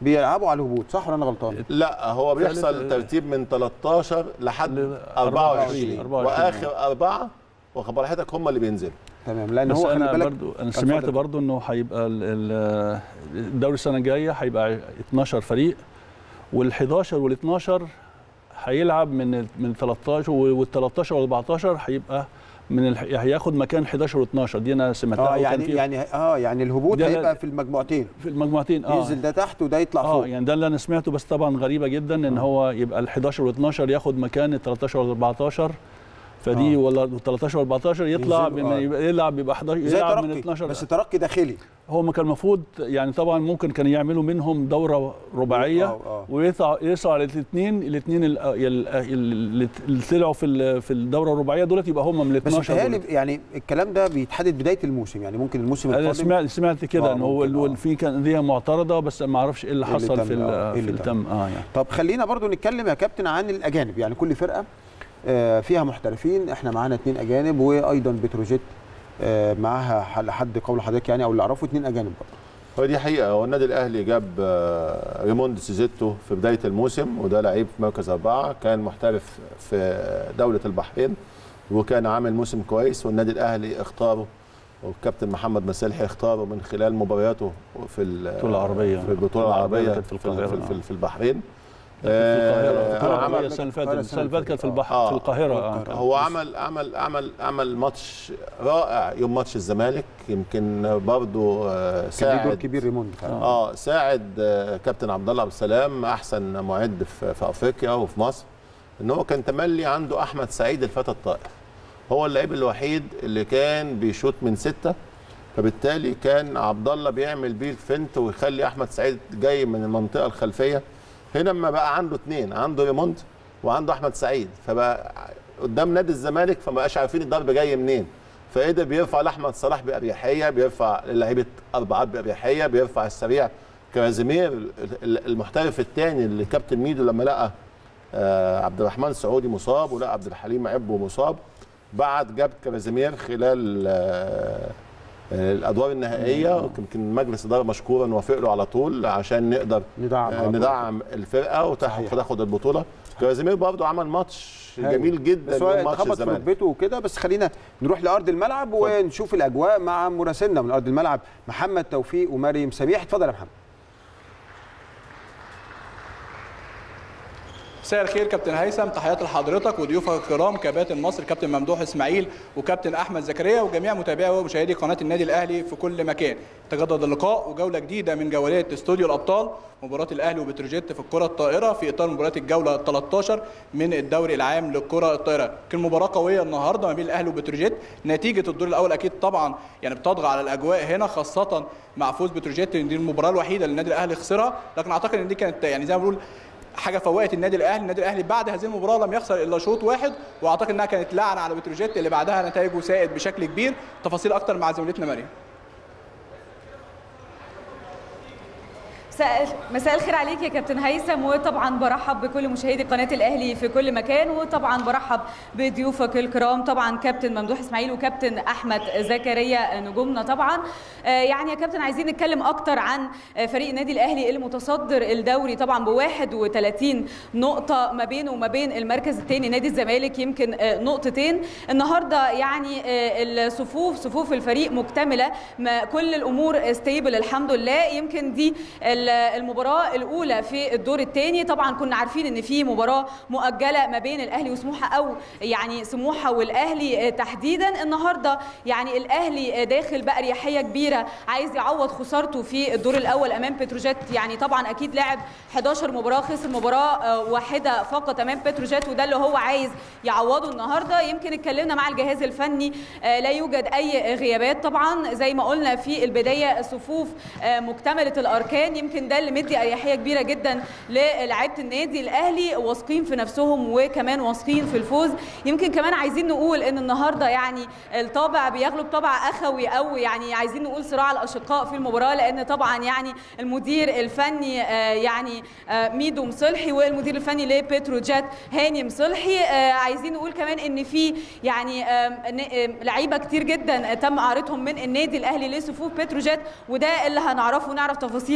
بيلعبوا على الهبوط، صح ولا انا غلطان؟ لا، هو بيحصل ترتيب من 13 لحد 24 واخر 4 واخد بال حضرتك هم اللي بينزلوا. تمام. لان بس هو انا خلي بالك برضو انا سمعت برضو انه هيبقى الدوري السنه الجايه هيبقى 12 فريق، وال11 وال12 هيلعب من 13 وال13 وال14 هيبقى هياخد مكان 11 و12. دي انا سمعتها. يعني الهبوط هيبقى في المجموعتين. ينزل ده تحت وده يطلع فوق. يعني ده اللي انا سمعته، بس طبعا غريبه جدا ان هو يبقى ال11 وال12 ياخد مكان ال13 وال14. فدي ولا 13 و14 يلعب يبقى 11 يلعب من 12. بس ترقي داخلي. هو ما كان المفروض يعني طبعا ممكن كانوا يعملوا منهم دوره رباعيه ويسعوا على الاثنين اللي طلعوا في الدوره الرباعيه دولت يبقى هم من ال 12. بس يعني الكلام ده بيتحدد بدايه الموسم، يعني ممكن الموسم القادم. انا سمعت كده ان هو في كان انديه معترضه، بس ما اعرفش ايه اللي حصل في التم. يعني طب خلينا برضو نتكلم يا كابتن عن الاجانب. يعني كل فرقه فيها محترفين، احنا معانا 2 اجانب، وايضا بتروجيت معاها لحد قول حضرتك يعني او اللي اعرفه 2 اجانب برضه. ودي حقيقه. هو النادي الاهلي جاب ريموند سيزيتو في بدايه الموسم، وده لعيب في مركز 4، كان محترف في دوله البحرين وكان عامل موسم كويس، والنادي الاهلي اختاره والكابتن محمد مسلحي اختاره من خلال مبارياته في البطوله العربيه في البحرين. في القاهره. السنه اللي فاتت كانت في القاهره. هو عمل ماتش رائع يوم ماتش الزمالك. يمكن برضه ساعد دور كبير ريموند. ساعد كابتن عبد الله عبد السلام احسن معد في افريقيا وفي مصر، ان هو كان تملي عنده احمد سعيد الفتى الطائر. هو اللاعب الوحيد اللي كان بيشوط من 6، فبالتالي كان عبد الله بيعمل بيه الفنت ويخلي احمد سعيد جاي من المنطقه الخلفيه. هنا لما بقى عنده 2، عنده ريموند وعنده احمد سعيد، فبقى قدام نادي الزمالك فما بقاش عارفين الضرب جاي منين، فقدر بيرفع لاحمد صلاح باريحيه، بيرفع لعيبه اربعات باريحيه، بيرفع السريع كازيمير المحترف الثاني اللي كابتن ميدو لما لقى عبد الرحمن سعودي مصاب ولقى عبد الحليم عبو مصاب، بعد جاب كازيمير خلال الادوار النهائيه. يمكن مجلس الاداره مشكورا وافق له على طول عشان نقدر ندعم الفرقه وتاخد البطوله. كازيمير برضه عمل ماتش جميل جدا يوم ماتش الزمالك، في ركبته وكده. بس خلينا نروح لارض الملعب ونشوف الاجواء مع مراسلنا من ارض الملعب محمد توفيق ومريم سميح. اتفضل يا محمد. مساء الخير كابتن هيثم، تحياتي لحضرتك وضيوفك الكرام كباتن مصر كابتن ممدوح اسماعيل وكابتن احمد زكريا وجميع متابعي ومشاهدي قناه النادي الاهلي في كل مكان. تجدد اللقاء وجوله جديده من جولات استوديو الابطال، مباراه الاهلي وبتروجيت في الكره الطائره في اطار مباراه الجوله 13 من الدوري العام للكره الطائره. كان مباراه قويه النهارده ما بين الاهلي وبتروجيت. نتيجه الدور الاول اكيد طبعا يعني بتطغى على الاجواء هنا، خاصه مع فوز بتروجيت. دي المباراه الوحيده اللي النادي الاهلي خسرها، لكن اعتقد ان دي كانت يعني زي ما بنقول حاجه فوقت النادي الاهلي بعد هذه المباراه لم يخسر الا شوط واحد، واعتقد انها كانت لعنه على بتروجيت اللي بعدها نتائجه سائد بشكل كبير. تفاصيل اكتر مع زميلتنا مريم. مساء الخير عليك يا كابتن هيثم، وطبعا برحب بكل مشاهدي قناه الاهلي في كل مكان، وطبعا برحب بضيوفك الكرام طبعا كابتن ممدوح اسماعيل وكابتن احمد زكريا نجومنا طبعا. يعني يا كابتن عايزين نتكلم اكتر عن فريق النادي الاهلي المتصدر الدوري طبعا ب 31 نقطه، ما بينه وما بين المركز الثاني نادي الزمالك يمكن نقطتين. النهارده يعني صفوف الفريق مكتمله، كل الامور ستيبل الحمد لله. يمكن دي المباراه الاولى في الدور الثاني. طبعا كنا عارفين ان في مباراه مؤجله ما بين الاهلي وسموحه، او يعني سموحه والاهلي تحديدا. النهارده يعني الاهلي داخل باريحيه كبيره، عايز يعوض خسارته في الدور الاول امام بتروجيت. يعني طبعا اكيد لعب 11 مباراه، خسر مباراه واحده فقط امام بتروجيت، وده اللي هو عايز يعوضه النهارده. يمكن اتكلمنا مع الجهاز الفني، لا يوجد اي غيابات طبعا زي ما قلنا في البدايه، صفوف مكتمله الاركان. يمكن ده اللي مدي اريحيه كبيره جدا للاعيبه النادي الاهلي، واثقين في نفسهم وكمان واثقين في الفوز. يمكن كمان عايزين نقول ان النهارده يعني الطابع بيغلب طابع اخوي، او يعني عايزين نقول صراع الاشقاء في المباراه، لان طبعا يعني المدير الفني يعني ميدو مصلحي والمدير الفني لبتروجيت هاني مصلحي. عايزين نقول كمان ان في يعني لعيبه كتير جدا تم اعارتهم من النادي الاهلي لصفوف بتروجيت، وده اللي هنعرفه، نعرف تفاصيل اكتر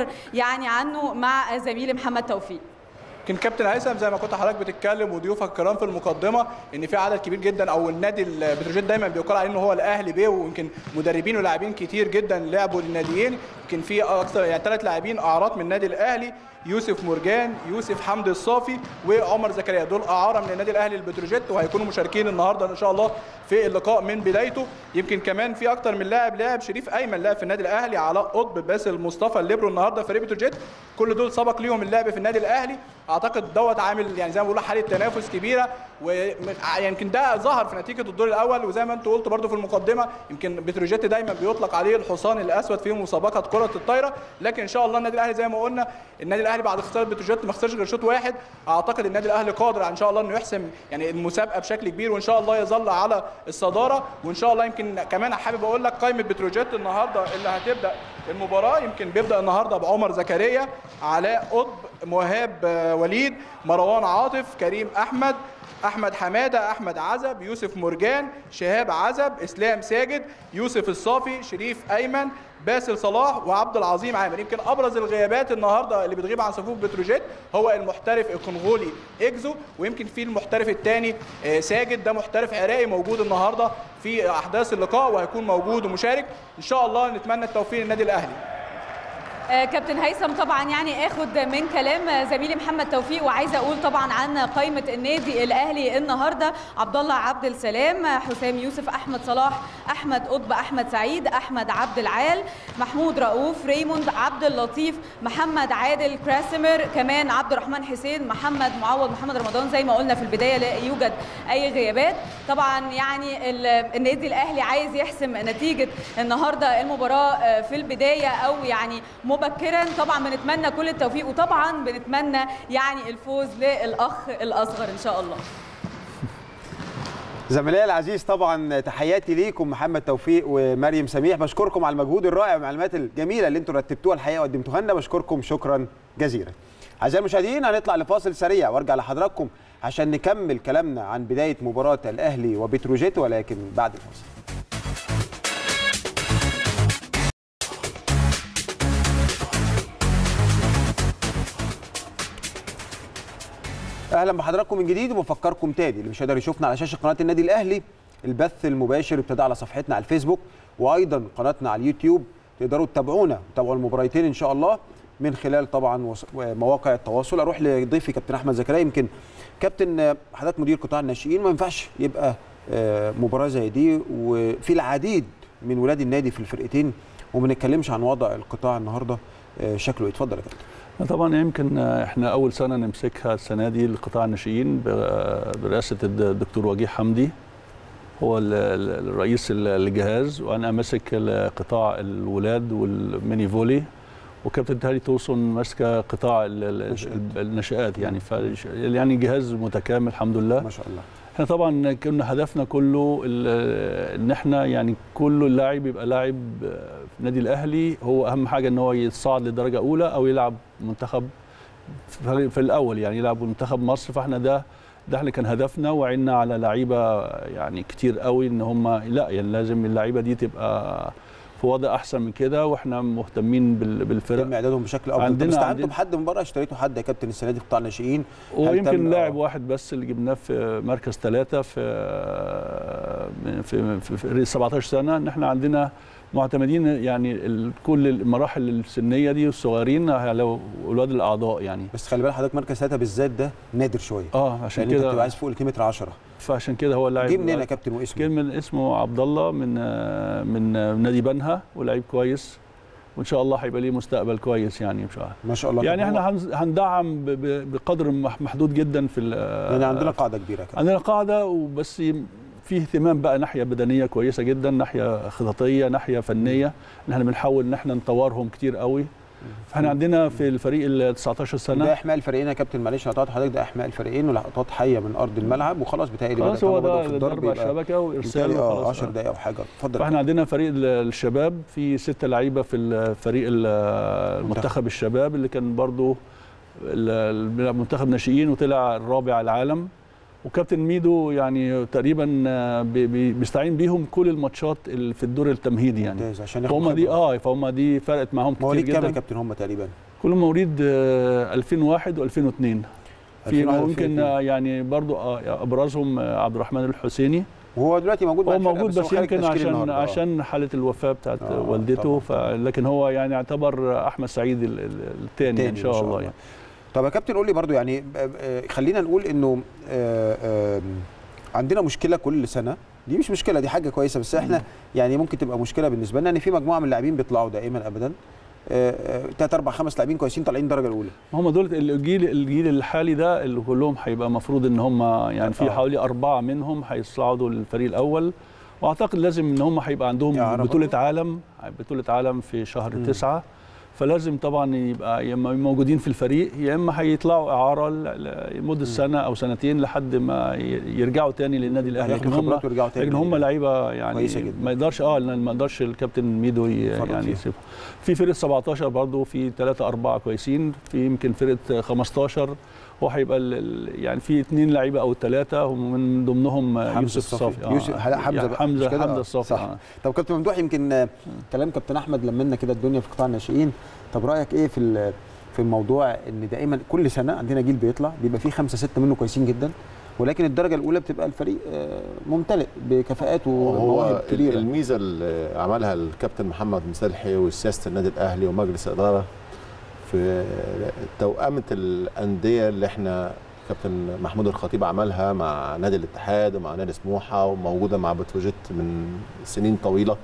اكتر يعني عنه مع زميلي محمد توفيق. يمكن كابتن هيثم زي ما كنت حضرتك بتتكلم وضيوفك الكرام في المقدمه ان في عدد كبير جدا، او النادي بتروجيت دايما بيقال عليه ان هو الاهلي بيه، ويمكن مدربين ولاعبين كتير جدا لعبوا للناديين. يمكن في اكثر يعني 3 لاعبين اعارات من النادي الاهلي، يوسف مرجان، يوسف حمدي الصافي، وعمر زكريا، دول اعاره من النادي الاهلي للبتروجيت، وهيكونوا مشاركين النهارده ان شاء الله في اللقاء من بدايته. يمكن كمان في اكتر من لاعب لاعب، شريف ايمن لاعب في النادي الاهلي، علاء قطب، باسل مصطفى الليبرو النهارده فريق بتروجيت، كل دول سبق ليهم اللعب في النادي الاهلي. اعتقد دوت عامل يعني زي ما بقول حاله تنافس كبيره، ويمكن ده ظهر في نتيجه الدور الاول، وزي ما انت قلت برده في المقدمه يمكن بتروجيت دايما بيطلق عليه الحصان الاسود في مسابقه كره الطايره، لكن ان شاء الله النادي الاهلي زي ما قلنا النادي الاهلي بعد خساره بتروجيت ما خسرش غير شوط واحد. اعتقد النادي الاهلي قادر ان شاء الله انه يحسم يعني المسابقه بشكل كبير، وان شاء الله يظل على الصداره. وان شاء الله يمكن كمان حابب اقول لك قائمه بتروجيت النهارده اللي هتبدا المباراه، يمكن بيبدا النهارده بعمر زكريا، علاء قطب، مهاب وليد، مروان عاطف، كريم احمد، احمد حماده، احمد عزب، يوسف مرجان، شهاب عزب، اسلام ساجد، يوسف الصافي، شريف ايمن، باسل صلاح، وعبد العظيم عامر. يمكن ابرز الغيابات النهارده اللي بتغيب عن صفوف بتروجيت هو المحترف الكونغولي اكزو، ويمكن في المحترف الثاني ساجد، ده محترف عراقي موجود النهارده في احداث اللقاء وهيكون موجود ومشارك. ان شاء الله نتمنى التوفيق للنادي الاهلي. كابتن هيثم طبعا يعني اخد من كلام زميلي محمد توفيق، وعايزه اقول طبعا عن قائمه النادي الاهلي النهارده: عبد الله عبد السلام، حسام يوسف، احمد صلاح، احمد قطب، احمد سعيد، احمد عبد العال، محمود رؤوف، ريموند، عبد اللطيف، محمد عادل كراسمر، كمان عبد الرحمن حسين، محمد معوض، محمد رمضان. زي ما قلنا في البدايه لا يوجد اي غيابات. طبعا يعني النادي الاهلي عايز يحسم نتيجه النهارده المباراه في البدايه او يعني مبكرا. طبعا بنتمنى كل التوفيق، وطبعا بنتمنى يعني الفوز للاخ الاصغر ان شاء الله. زميلي العزيز طبعا تحياتي ليكم محمد توفيق ومريم سميح، بشكركم على المجهود الرائع والمعلومات الجميله اللي انتم رتبتوها الحقيقه وقدمتوها لنا، بشكركم شكرا جزيلا. اعزائي المشاهدين هنطلع لفاصل سريع وارجع لحضراتكم عشان نكمل كلامنا عن بدايه مباراه الاهلي وبتروجيت، ولكن بعد الفاصل. اهلا بحضراتكم من جديد، وبفكركم تاني اللي مش هيقدر يشوفنا على شاشه قناه النادي الاهلي، البث المباشر ابتدى على صفحتنا على الفيسبوك وايضا قناتنا على اليوتيوب، تقدروا تتابعونا وتتابعوا المباراتين ان شاء الله من خلال طبعا مواقع التواصل. اروح لضيفي كابتن احمد زكريا. يمكن كابتن حضرتك مدير قطاع الناشئين، ما ينفعش يبقى مباراه زي دي وفي العديد من ولاد النادي في الفرقتين وما نتكلمش عن وضع القطاع النهارده شكله. اتفضل يا كابتن. طبعا يمكن احنا اول سنه نمسكها السنه دي لقطاع الناشئين برئاسه الدكتور وجيه حمدي، هو الرئيس الجهاز، وانا ماسك قطاع الولاد والميني فولي، وكابتن تهاني توسن ماسكه قطاع النشآت. يعني يعني جهاز متكامل الحمد لله ما شاء الله. احنا طبعا كنا هدفنا كله ان احنا يعني كل لاعب يبقى لاعب في النادي الاهلي، هو اهم حاجه ان هو يتصعد للدرجه اولى او يلعب منتخب في الاول، يعني يلعب منتخب مصر. فاحنا ده احنا كان هدفنا، وعنا على لعيبه يعني كتير قوي ان هم لا يعني لازم اللعيبه دي تبقى في وضع احسن من كده، واحنا مهتمين بالفرق، تم اعدادهم بشكل افضل. استعنتوا بحد من بره؟ اشتريتوا حد يا كابتن السنه دي في قطاع الناشئين؟ ويمكن لاعب واحد بس اللي جبناه في مركز 3 في 17 سنه. ان احنا عندنا معتمدين يعني كل المراحل السنيه دي والصغيرين على اولاد الاعضاء يعني. بس خلي بالك حضرتك مركز 3 بالذات ده نادر شويه. عشان كده انت عايز فوق الكيلومتر 10، فعشان كده هو اللاعب جه منين يا كابتن واسمه؟ جه من اسمه عبد الله من نادي بنها، ولاعيب كويس، وان شاء الله هيبقى ليه مستقبل كويس يعني ما شاء الله. يعني احنا هندعم بقدر محدود جدا في يعني عندنا قاعده كبيره كده. عندنا قاعده، وبس في اهتمام بقى ناحيه بدنيه كويسه جدا، ناحيه خططيه، ناحيه فنيه، ان احنا بنحاول ان احنا نطورهم كتير قوي. فاحنا عندنا في الفريق ال 19 سنه ده احماء الفريقين يا كابتن، معلش قطعت حضرتك، ده احماء الفريقين ولقطات حيه من ارض الملعب وخلاص. بتهيألي خلاص هو ده ضرب الشبكه وارسال 10 دقائق او حاجه. اتفضل. فاحنا عندنا فريق الشباب في 6 لعيبه في الفريق المنتخب الشباب اللي كان برضو بيلعب منتخب ناشئين وطلع الرابع على العالم، وكابتن ميدو يعني تقريبا بيستعين بيهم كل الماتشات اللي في الدور التمهيدي يعني. عشان فهم دي فرقت معاهم كتير جدا. كام يا كابتن هم تقريبا؟ كلهم مواليد 2001 و2002. في ممكن يعني برضو ابرزهم عبد الرحمن الحسيني، وهو دلوقتي موجود. هو موجود بس يمكن عشان حاله الوفاه بتاعت والدته، لكن هو يعني يعتبر احمد سعيد الثاني ان شاء الله يعني. طب يا كابتن قول لي برضو يعني خلينا نقول انه عندنا مشكله كل سنه، دي مش مشكله، دي حاجه كويسه، بس احنا يعني ممكن تبقى مشكله بالنسبه لنا ان في مجموعه من اللاعبين بيطلعوا دائما ابدا 3 4 5 لاعبين كويسين طالعين الدرجه الاولى. هم دول الجيل الحالي ده اللي كلهم هيبقى المفروض ان هم يعني في حوالي 4 منهم هيصعدوا للفريق الاول، واعتقد لازم ان هم هيبقى عندهم بطوله عالم في شهر 9، فلازم طبعا يبقى يا اما موجودين في الفريق يا اما هيطلعوا اعاره لمده سنه او سنتين لحد ما يرجعوا تاني للنادي الاهلي. لكن هم لعيبه يعني ما يقدرش الكابتن ميدو يعني يسيبهم. في فرقه 17 برضو في 3 4 كويسين، في يمكن فرقه 15 هو هيبقى يعني في 2 لعيبه او 3 ومن ضمنهم يوسف الصافي. حمزه الصافي. طب كابتن ممدوح، يمكن كلام كابتن احمد لمنا كده الدنيا في قطاع الناشئين، طب رايك ايه في الموضوع ان دائما كل سنه عندنا جيل بيطلع بيبقى فيه 5 6 منه كويسين جدا، ولكن الدرجه الاولى بتبقى الفريق ممتلئ بكفاءات ومواهب كبيره. الميزه اللي عملها الكابتن محمد مسلحي وسياسه النادي الاهلي ومجلس الاداره في توأمة الأندية اللي احنا كابتن محمود الخطيب عملها مع نادي الاتحاد ومع نادي سموحة وموجودة مع بتروجيت من سنين طويلة.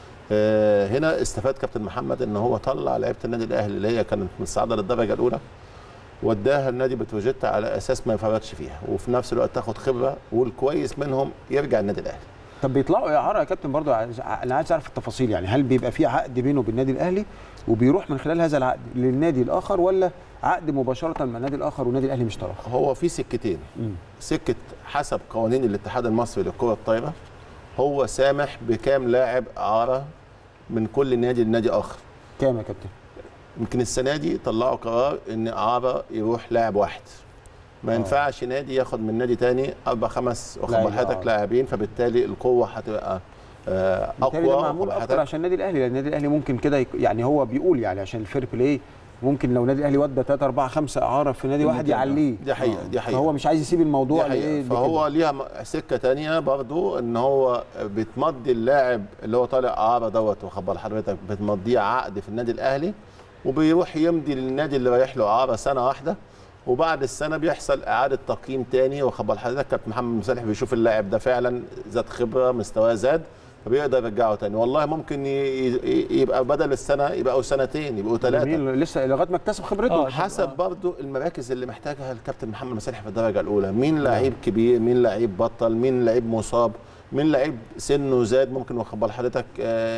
هنا استفاد كابتن محمد ان هو طلع لعيبة النادي الأهلي اللي هي كانت متصاعدة للدرجة الأولى وداها النادي بتروجيت على أساس ما يفرطش فيها، وفي نفس الوقت تاخد خبرة والكويس منهم يرجع النادي الأهلي. طب بيطلعوا اعاره يا كابتن برضو؟ انا عايز اعرف التفاصيل، يعني هل بيبقى في عقد بينه وبين النادي الاهلي وبيروح من خلال هذا العقد للنادي الاخر، ولا عقد مباشره مع النادي الاخر والنادي الاهلي مش طرف؟ هو في سكتين. سكه حسب قوانين الاتحاد المصري للكره الطايره، هو سامح بكام لاعب اعاره من كل نادي لنادي اخر. كام يا كابتن؟ يمكن السنه دي طلعوا قرار ان اعاره يروح لاعب واحد، ما ينفعش نادي ياخد من نادي تاني 4 5 واخد حضرتك لاعبين، فبالتالي القوه هتبقى اقوى. ده معمول اكتر عشان النادي الاهلي، لان النادي الاهلي ممكن كده يعني هو بيقول يعني عشان الفير بلاي ممكن لو النادي الاهلي ودى 3 4 5 اعاره في نادي واحد يعليه. دي حقيقه دي حقيقه. فهو مش عايز يسيب الموضوع لايه، فهو ليها سكه ثانيه برضو ان هو بتمضي اللاعب اللي هو طالع اعاره دوت، واخد بال حضرتك، بتمضيه عقد في النادي الاهلي وبيروح يمضي للنادي اللي رايح له اعاره سنه واحده، وبعد السنه بيحصل اعاده تقييم تاني، واخد بال حضرتك كابتن محمد مسلحي بيشوف اللاعب ده فعلا زاد خبره مستواه زاد فبيقدر يرجعه تاني. والله ممكن يبقى بدل السنه يبقى سنتين يبقوا 3 لسه لغايه ما اكتسب خبرته. حسب برضو المراكز اللي محتاجها الكابتن محمد مسلحي في الدرجه الاولى، مين لعيب كبير، مين لعيب بطل، مين لعيب مصاب، مين لعيب سنه زاد ممكن واخد بال حضرتك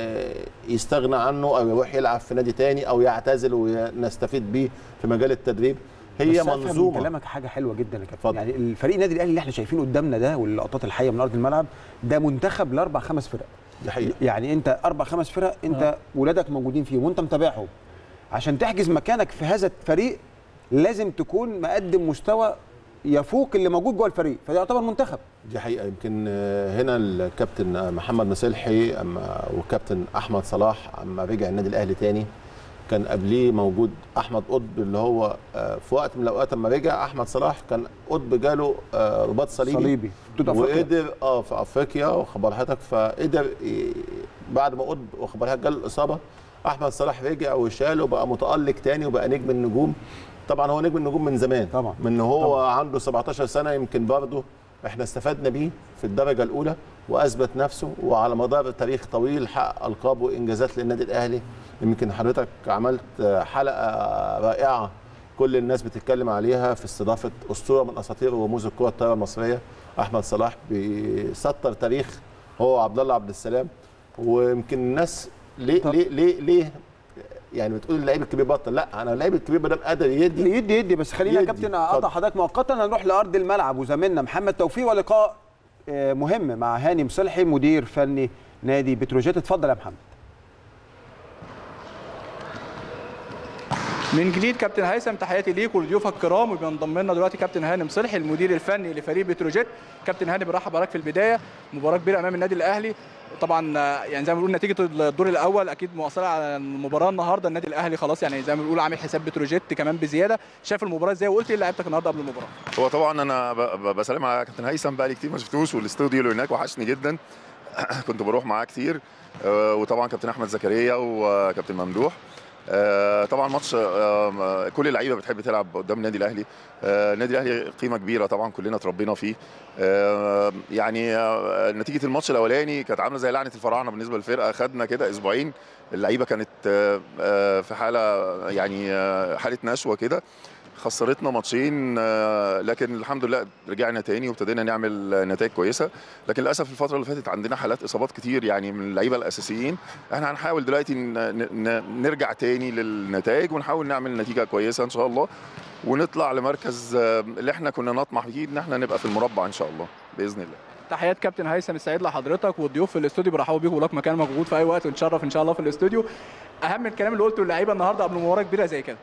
يستغنى عنه او يروح يلعب في نادي تاني او يعتزل ونستفيد بيه في مجال التدريب. هي منظومه. كلامك حاجه حلوه جدا يا كابتن، يعني الفريق النادي الاهلي اللي احنا شايفينه قدامنا ده واللقطات الحيه من ارض الملعب ده منتخب ل4 5 فرق. دي حقيقه. يعني انت 4 5 فرق انت ولادك موجودين فيهم وانت متابعهم، عشان تحجز مكانك في هذا الفريق لازم تكون مقدم مستوى يفوق اللي موجود جوه الفريق، فده يعتبر منتخب. دي حقيقه. يمكن هنا الكابتن محمد مسلحي والكابتن احمد صلاح اما رجع النادي الاهلي تاني كان قبليه موجود احمد قطب، اللي هو في وقت من الاوقات لما رجع احمد صلاح كان قطب جاله رباط صليبي وقدر في افريقيا واخد بال حضرتك، فقدر بعد ما قطب واخد بال حضرتك جاله الاصابه احمد صلاح رجع وشاله وبقى متالق تاني وبقى نجم النجوم. طبعا هو نجم النجوم من زمان طبعا، من هو طبعا عنده 17 سنه. يمكن برضه احنا استفدنا بيه في الدرجه الاولى واثبت نفسه، وعلى مدار تاريخ طويل حقق القاب وانجازات للنادي الاهلي. يمكن حضرتك عملت حلقه رائعه كل الناس بتتكلم عليها في استضافه اسطوره من اساطير ورموز الكره الطايره المصريه احمد صلاح، بيسطر تاريخ هو وعبد الله عبد السلام. ويمكن الناس ليه يعني بتقول اللعيب الكبير بطل؟ لا، انا اللعيب الكبير ما دام قادر يدي بس خلينا يا كابتن اقطع حضرتك مؤقتا، هنروح لارض الملعب وزميلنا محمد توفيق ولقاء مهم مع هاني مسلحي مدير فني نادي بتروجيت. اتفضل يا محمد. من جديد كابتن هيثم، تحياتي ليك ولضيوفك الكرام. وبينضم لنا دلوقتي كابتن هانم صلحي المدير الفني لفريق بتروجيت. كابتن هانم برحب بحضرتك في البدايه، مباراه كبيره امام النادي الاهلي طبعا، يعني زي ما بنقول نتيجه الدور الاول اكيد مؤثره على المباراه النهارده. النادي الاهلي خلاص يعني زي ما بنقول عامل حساب بتروجيت كمان بزياده. شايف المباراه ازاي وقلت ايه لعيبتك النهارده قبل المباراه؟ هو طبعا انا بسلم على كابتن هيثم، بقى لي كتير ما شفتوش، والاستوديو اللي هناك وحشني جدا. كنت بروح معاه كتير. وطبعا كابتن احمد زكريا وكابتن ممدوح. طبعا ماتش كل اللعيبه بتحب تلعب قدام النادي الاهلي. النادي الاهلي قيمه كبيره طبعا، كلنا اتربينا فيه. يعني نتيجه الماتش الاولاني كانت عامله زي لعنه الفراعنه بالنسبه للفرقه. خدنا كده اسبوعين، اللعيبه كانت في حاله يعني حاله نشوه كده، خسرتنا ماتشين. لكن الحمد لله رجعنا تاني وابتدينا نعمل نتائج كويسه. لكن للاسف الفتره اللي فاتت عندنا حالات اصابات كتير يعني من اللعيبه الاساسيين. احنا هنحاول دلوقتي نرجع تاني للنتائج ونحاول نعمل نتيجه كويسه ان شاء الله، ونطلع لمركز اللي احنا كنا نطمح فيه ان احنا نبقى في المربع ان شاء الله باذن الله. تحيات كابتن هيثم السعيد لحضرتك والضيوف في الاستوديو، برحبوا بيكم ولك مكان موجود في اي وقت ونتشرف ان شاء الله في الاستوديو. اهم الكلام اللي قلته للعيبه النهارده قبل مباراه كبيره زي كده؟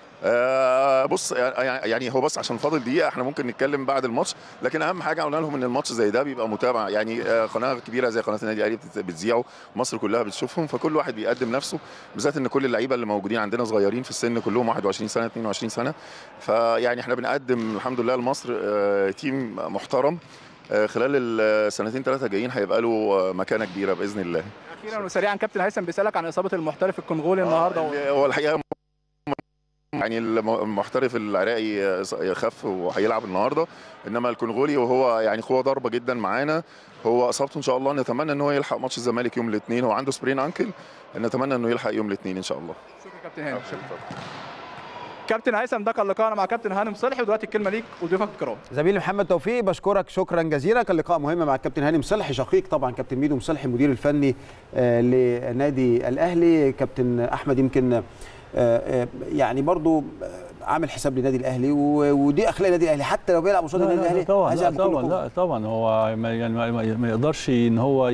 بص يعني هو بس عشان فاضل دقيقه احنا ممكن نتكلم بعد الماتش، لكن اهم حاجه قلنا لهم ان الماتش زي ده بيبقى متابعه. يعني قناه كبيره زي قناه النادي الاهلي بتذيعه، مصر كلها بتشوفهم، فكل واحد بيقدم نفسه، بالذات ان كل اللعيبه اللي موجودين عندنا صغيرين في السن، كلهم 21 سنه 22 سنه. فيعني احنا بنقدم الحمد لله لمصر تيم محترم. خلال السنتين ثلاثه جايين هيبقى له مكانه كبيره باذن الله. اخيرا وسريعا كابتن هيثم بيسالك عن اصابه المحترف الكونغولي النهارده. هو الحقيقه يعني المحترف العراقي خف وهيلعب النهارده، انما الكونغولي وهو يعني قوه ضربه جدا معانا، هو اصابته ان شاء الله نتمنى ان هو يلحق ماتش الزمالك يوم الاثنين. هو عنده سبرين انكل، نتمنى انه يلحق يوم الاثنين ان شاء الله. شكرا كابتن هانم. شكرا كابتن هيثم، ده كان لقاءنا مع كابتن هانم صلحي، ودلوقتي الكلمه ليك وضيوفك الكرام. زميلي محمد توفيق بشكرك شكرا جزيلا، كان لقاء مهم مع الكابتن هانم صلحي شقيق طبعا كابتن ميدو مصلحي المدير الفني لنادي الاهلي. كابتن احمد يمكن يعني برضو عامل حساب للنادي الاهلي، ودي اخلاق النادي الاهلي حتى لو بيلعب قصاد النادي الاهلي. طبعا هو يعني ما يقدرش ان هو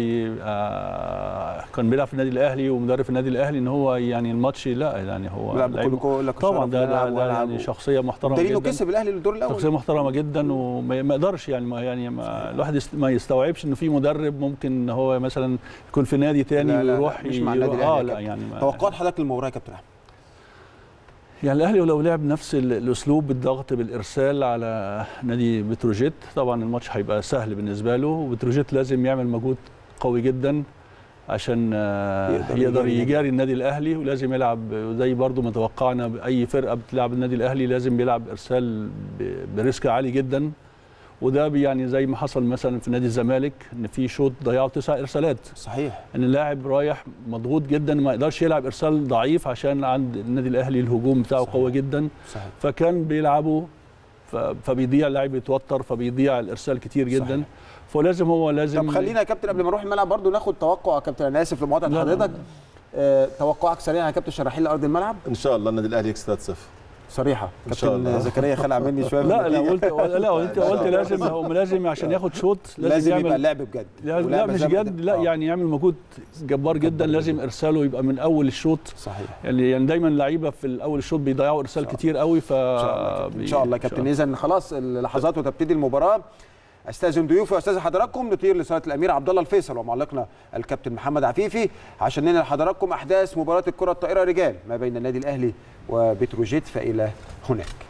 كان بيلعب في النادي الاهلي ومدرب في النادي الاهلي ان هو يعني الماتش لا يعني هو طبعا ده يعني شخصيه محترمه جدا. دليله كسب الاهلي الدور الاول، شخصيه محترمه جدا، وما يقدرش يعني الواحد ما يستوعبش انه في مدرب ممكن ان هو مثلا يكون في نادي ثاني ويروح مش مع النادي الاهلي. لا يعني توقعات حضرتك للمباراه يا كابتن احمد؟ يعني الاهلي لو لعب نفس الاسلوب بالضغط بالارسال على نادي بتروجيت طبعا الماتش هيبقى سهل بالنسبه له، وبتروجيت لازم يعمل مجهود قوي جدا عشان يقدر يجاري النادي الاهلي، ولازم يلعب زي برضو ما توقعنا باي فرقه بتلعب النادي الاهلي لازم بيلعب ارسال بريسك عالي جدا. وده يعني زي ما حصل مثلا في نادي الزمالك ان في شوط ضيعوا 9 ارسالات. صحيح، ان اللاعب رايح مضغوط جدا ما يقدرش يلعب ارسال ضعيف عشان عند النادي الاهلي الهجوم بتاعه صحيح. قوي جدا. صحيح. فكان بيلعبوا فبيضيع اللاعب يتوتر فبيضيع الارسال كتير جدا. صحيح. فلازم هو لازم. طب خلينا يا كابتن قبل ما نروح الملعب برضو ناخد توقع يا كابتن، انا اسف لمقاطعه حضرتك. توقعك سريعا يا كابتن شراحيل لارض الملعب؟ ان شاء الله النادي الاهلي يكسب 3-0 صريحه. كابتن زكريا خلع مني شويه. انت قلت لازم عشان ياخد شوط لازم يبقى اللعب بجد. لا مش جد، لا يعني يعمل مجهود جبار جدا. لازم ارساله يبقى من اول الشوط. صحيح. يعني دايما اللعيبه في الاول الشوط بيضيعوا ارسال كتير قوي. ان شاء الله يا كابتن. اذا خلاص اللحظات وتبتدي المباراه. استاذن ضيوفي واستاذن حضراتكم نطير لصاله الامير عبد الله الفيصل ومعلقنا الكابتن محمد عفيفي عشان ننقل لحضراتكم احداث مباراه الكره الطائره رجال ما بين النادي الاهلي وبتروجيت، فالى هناك.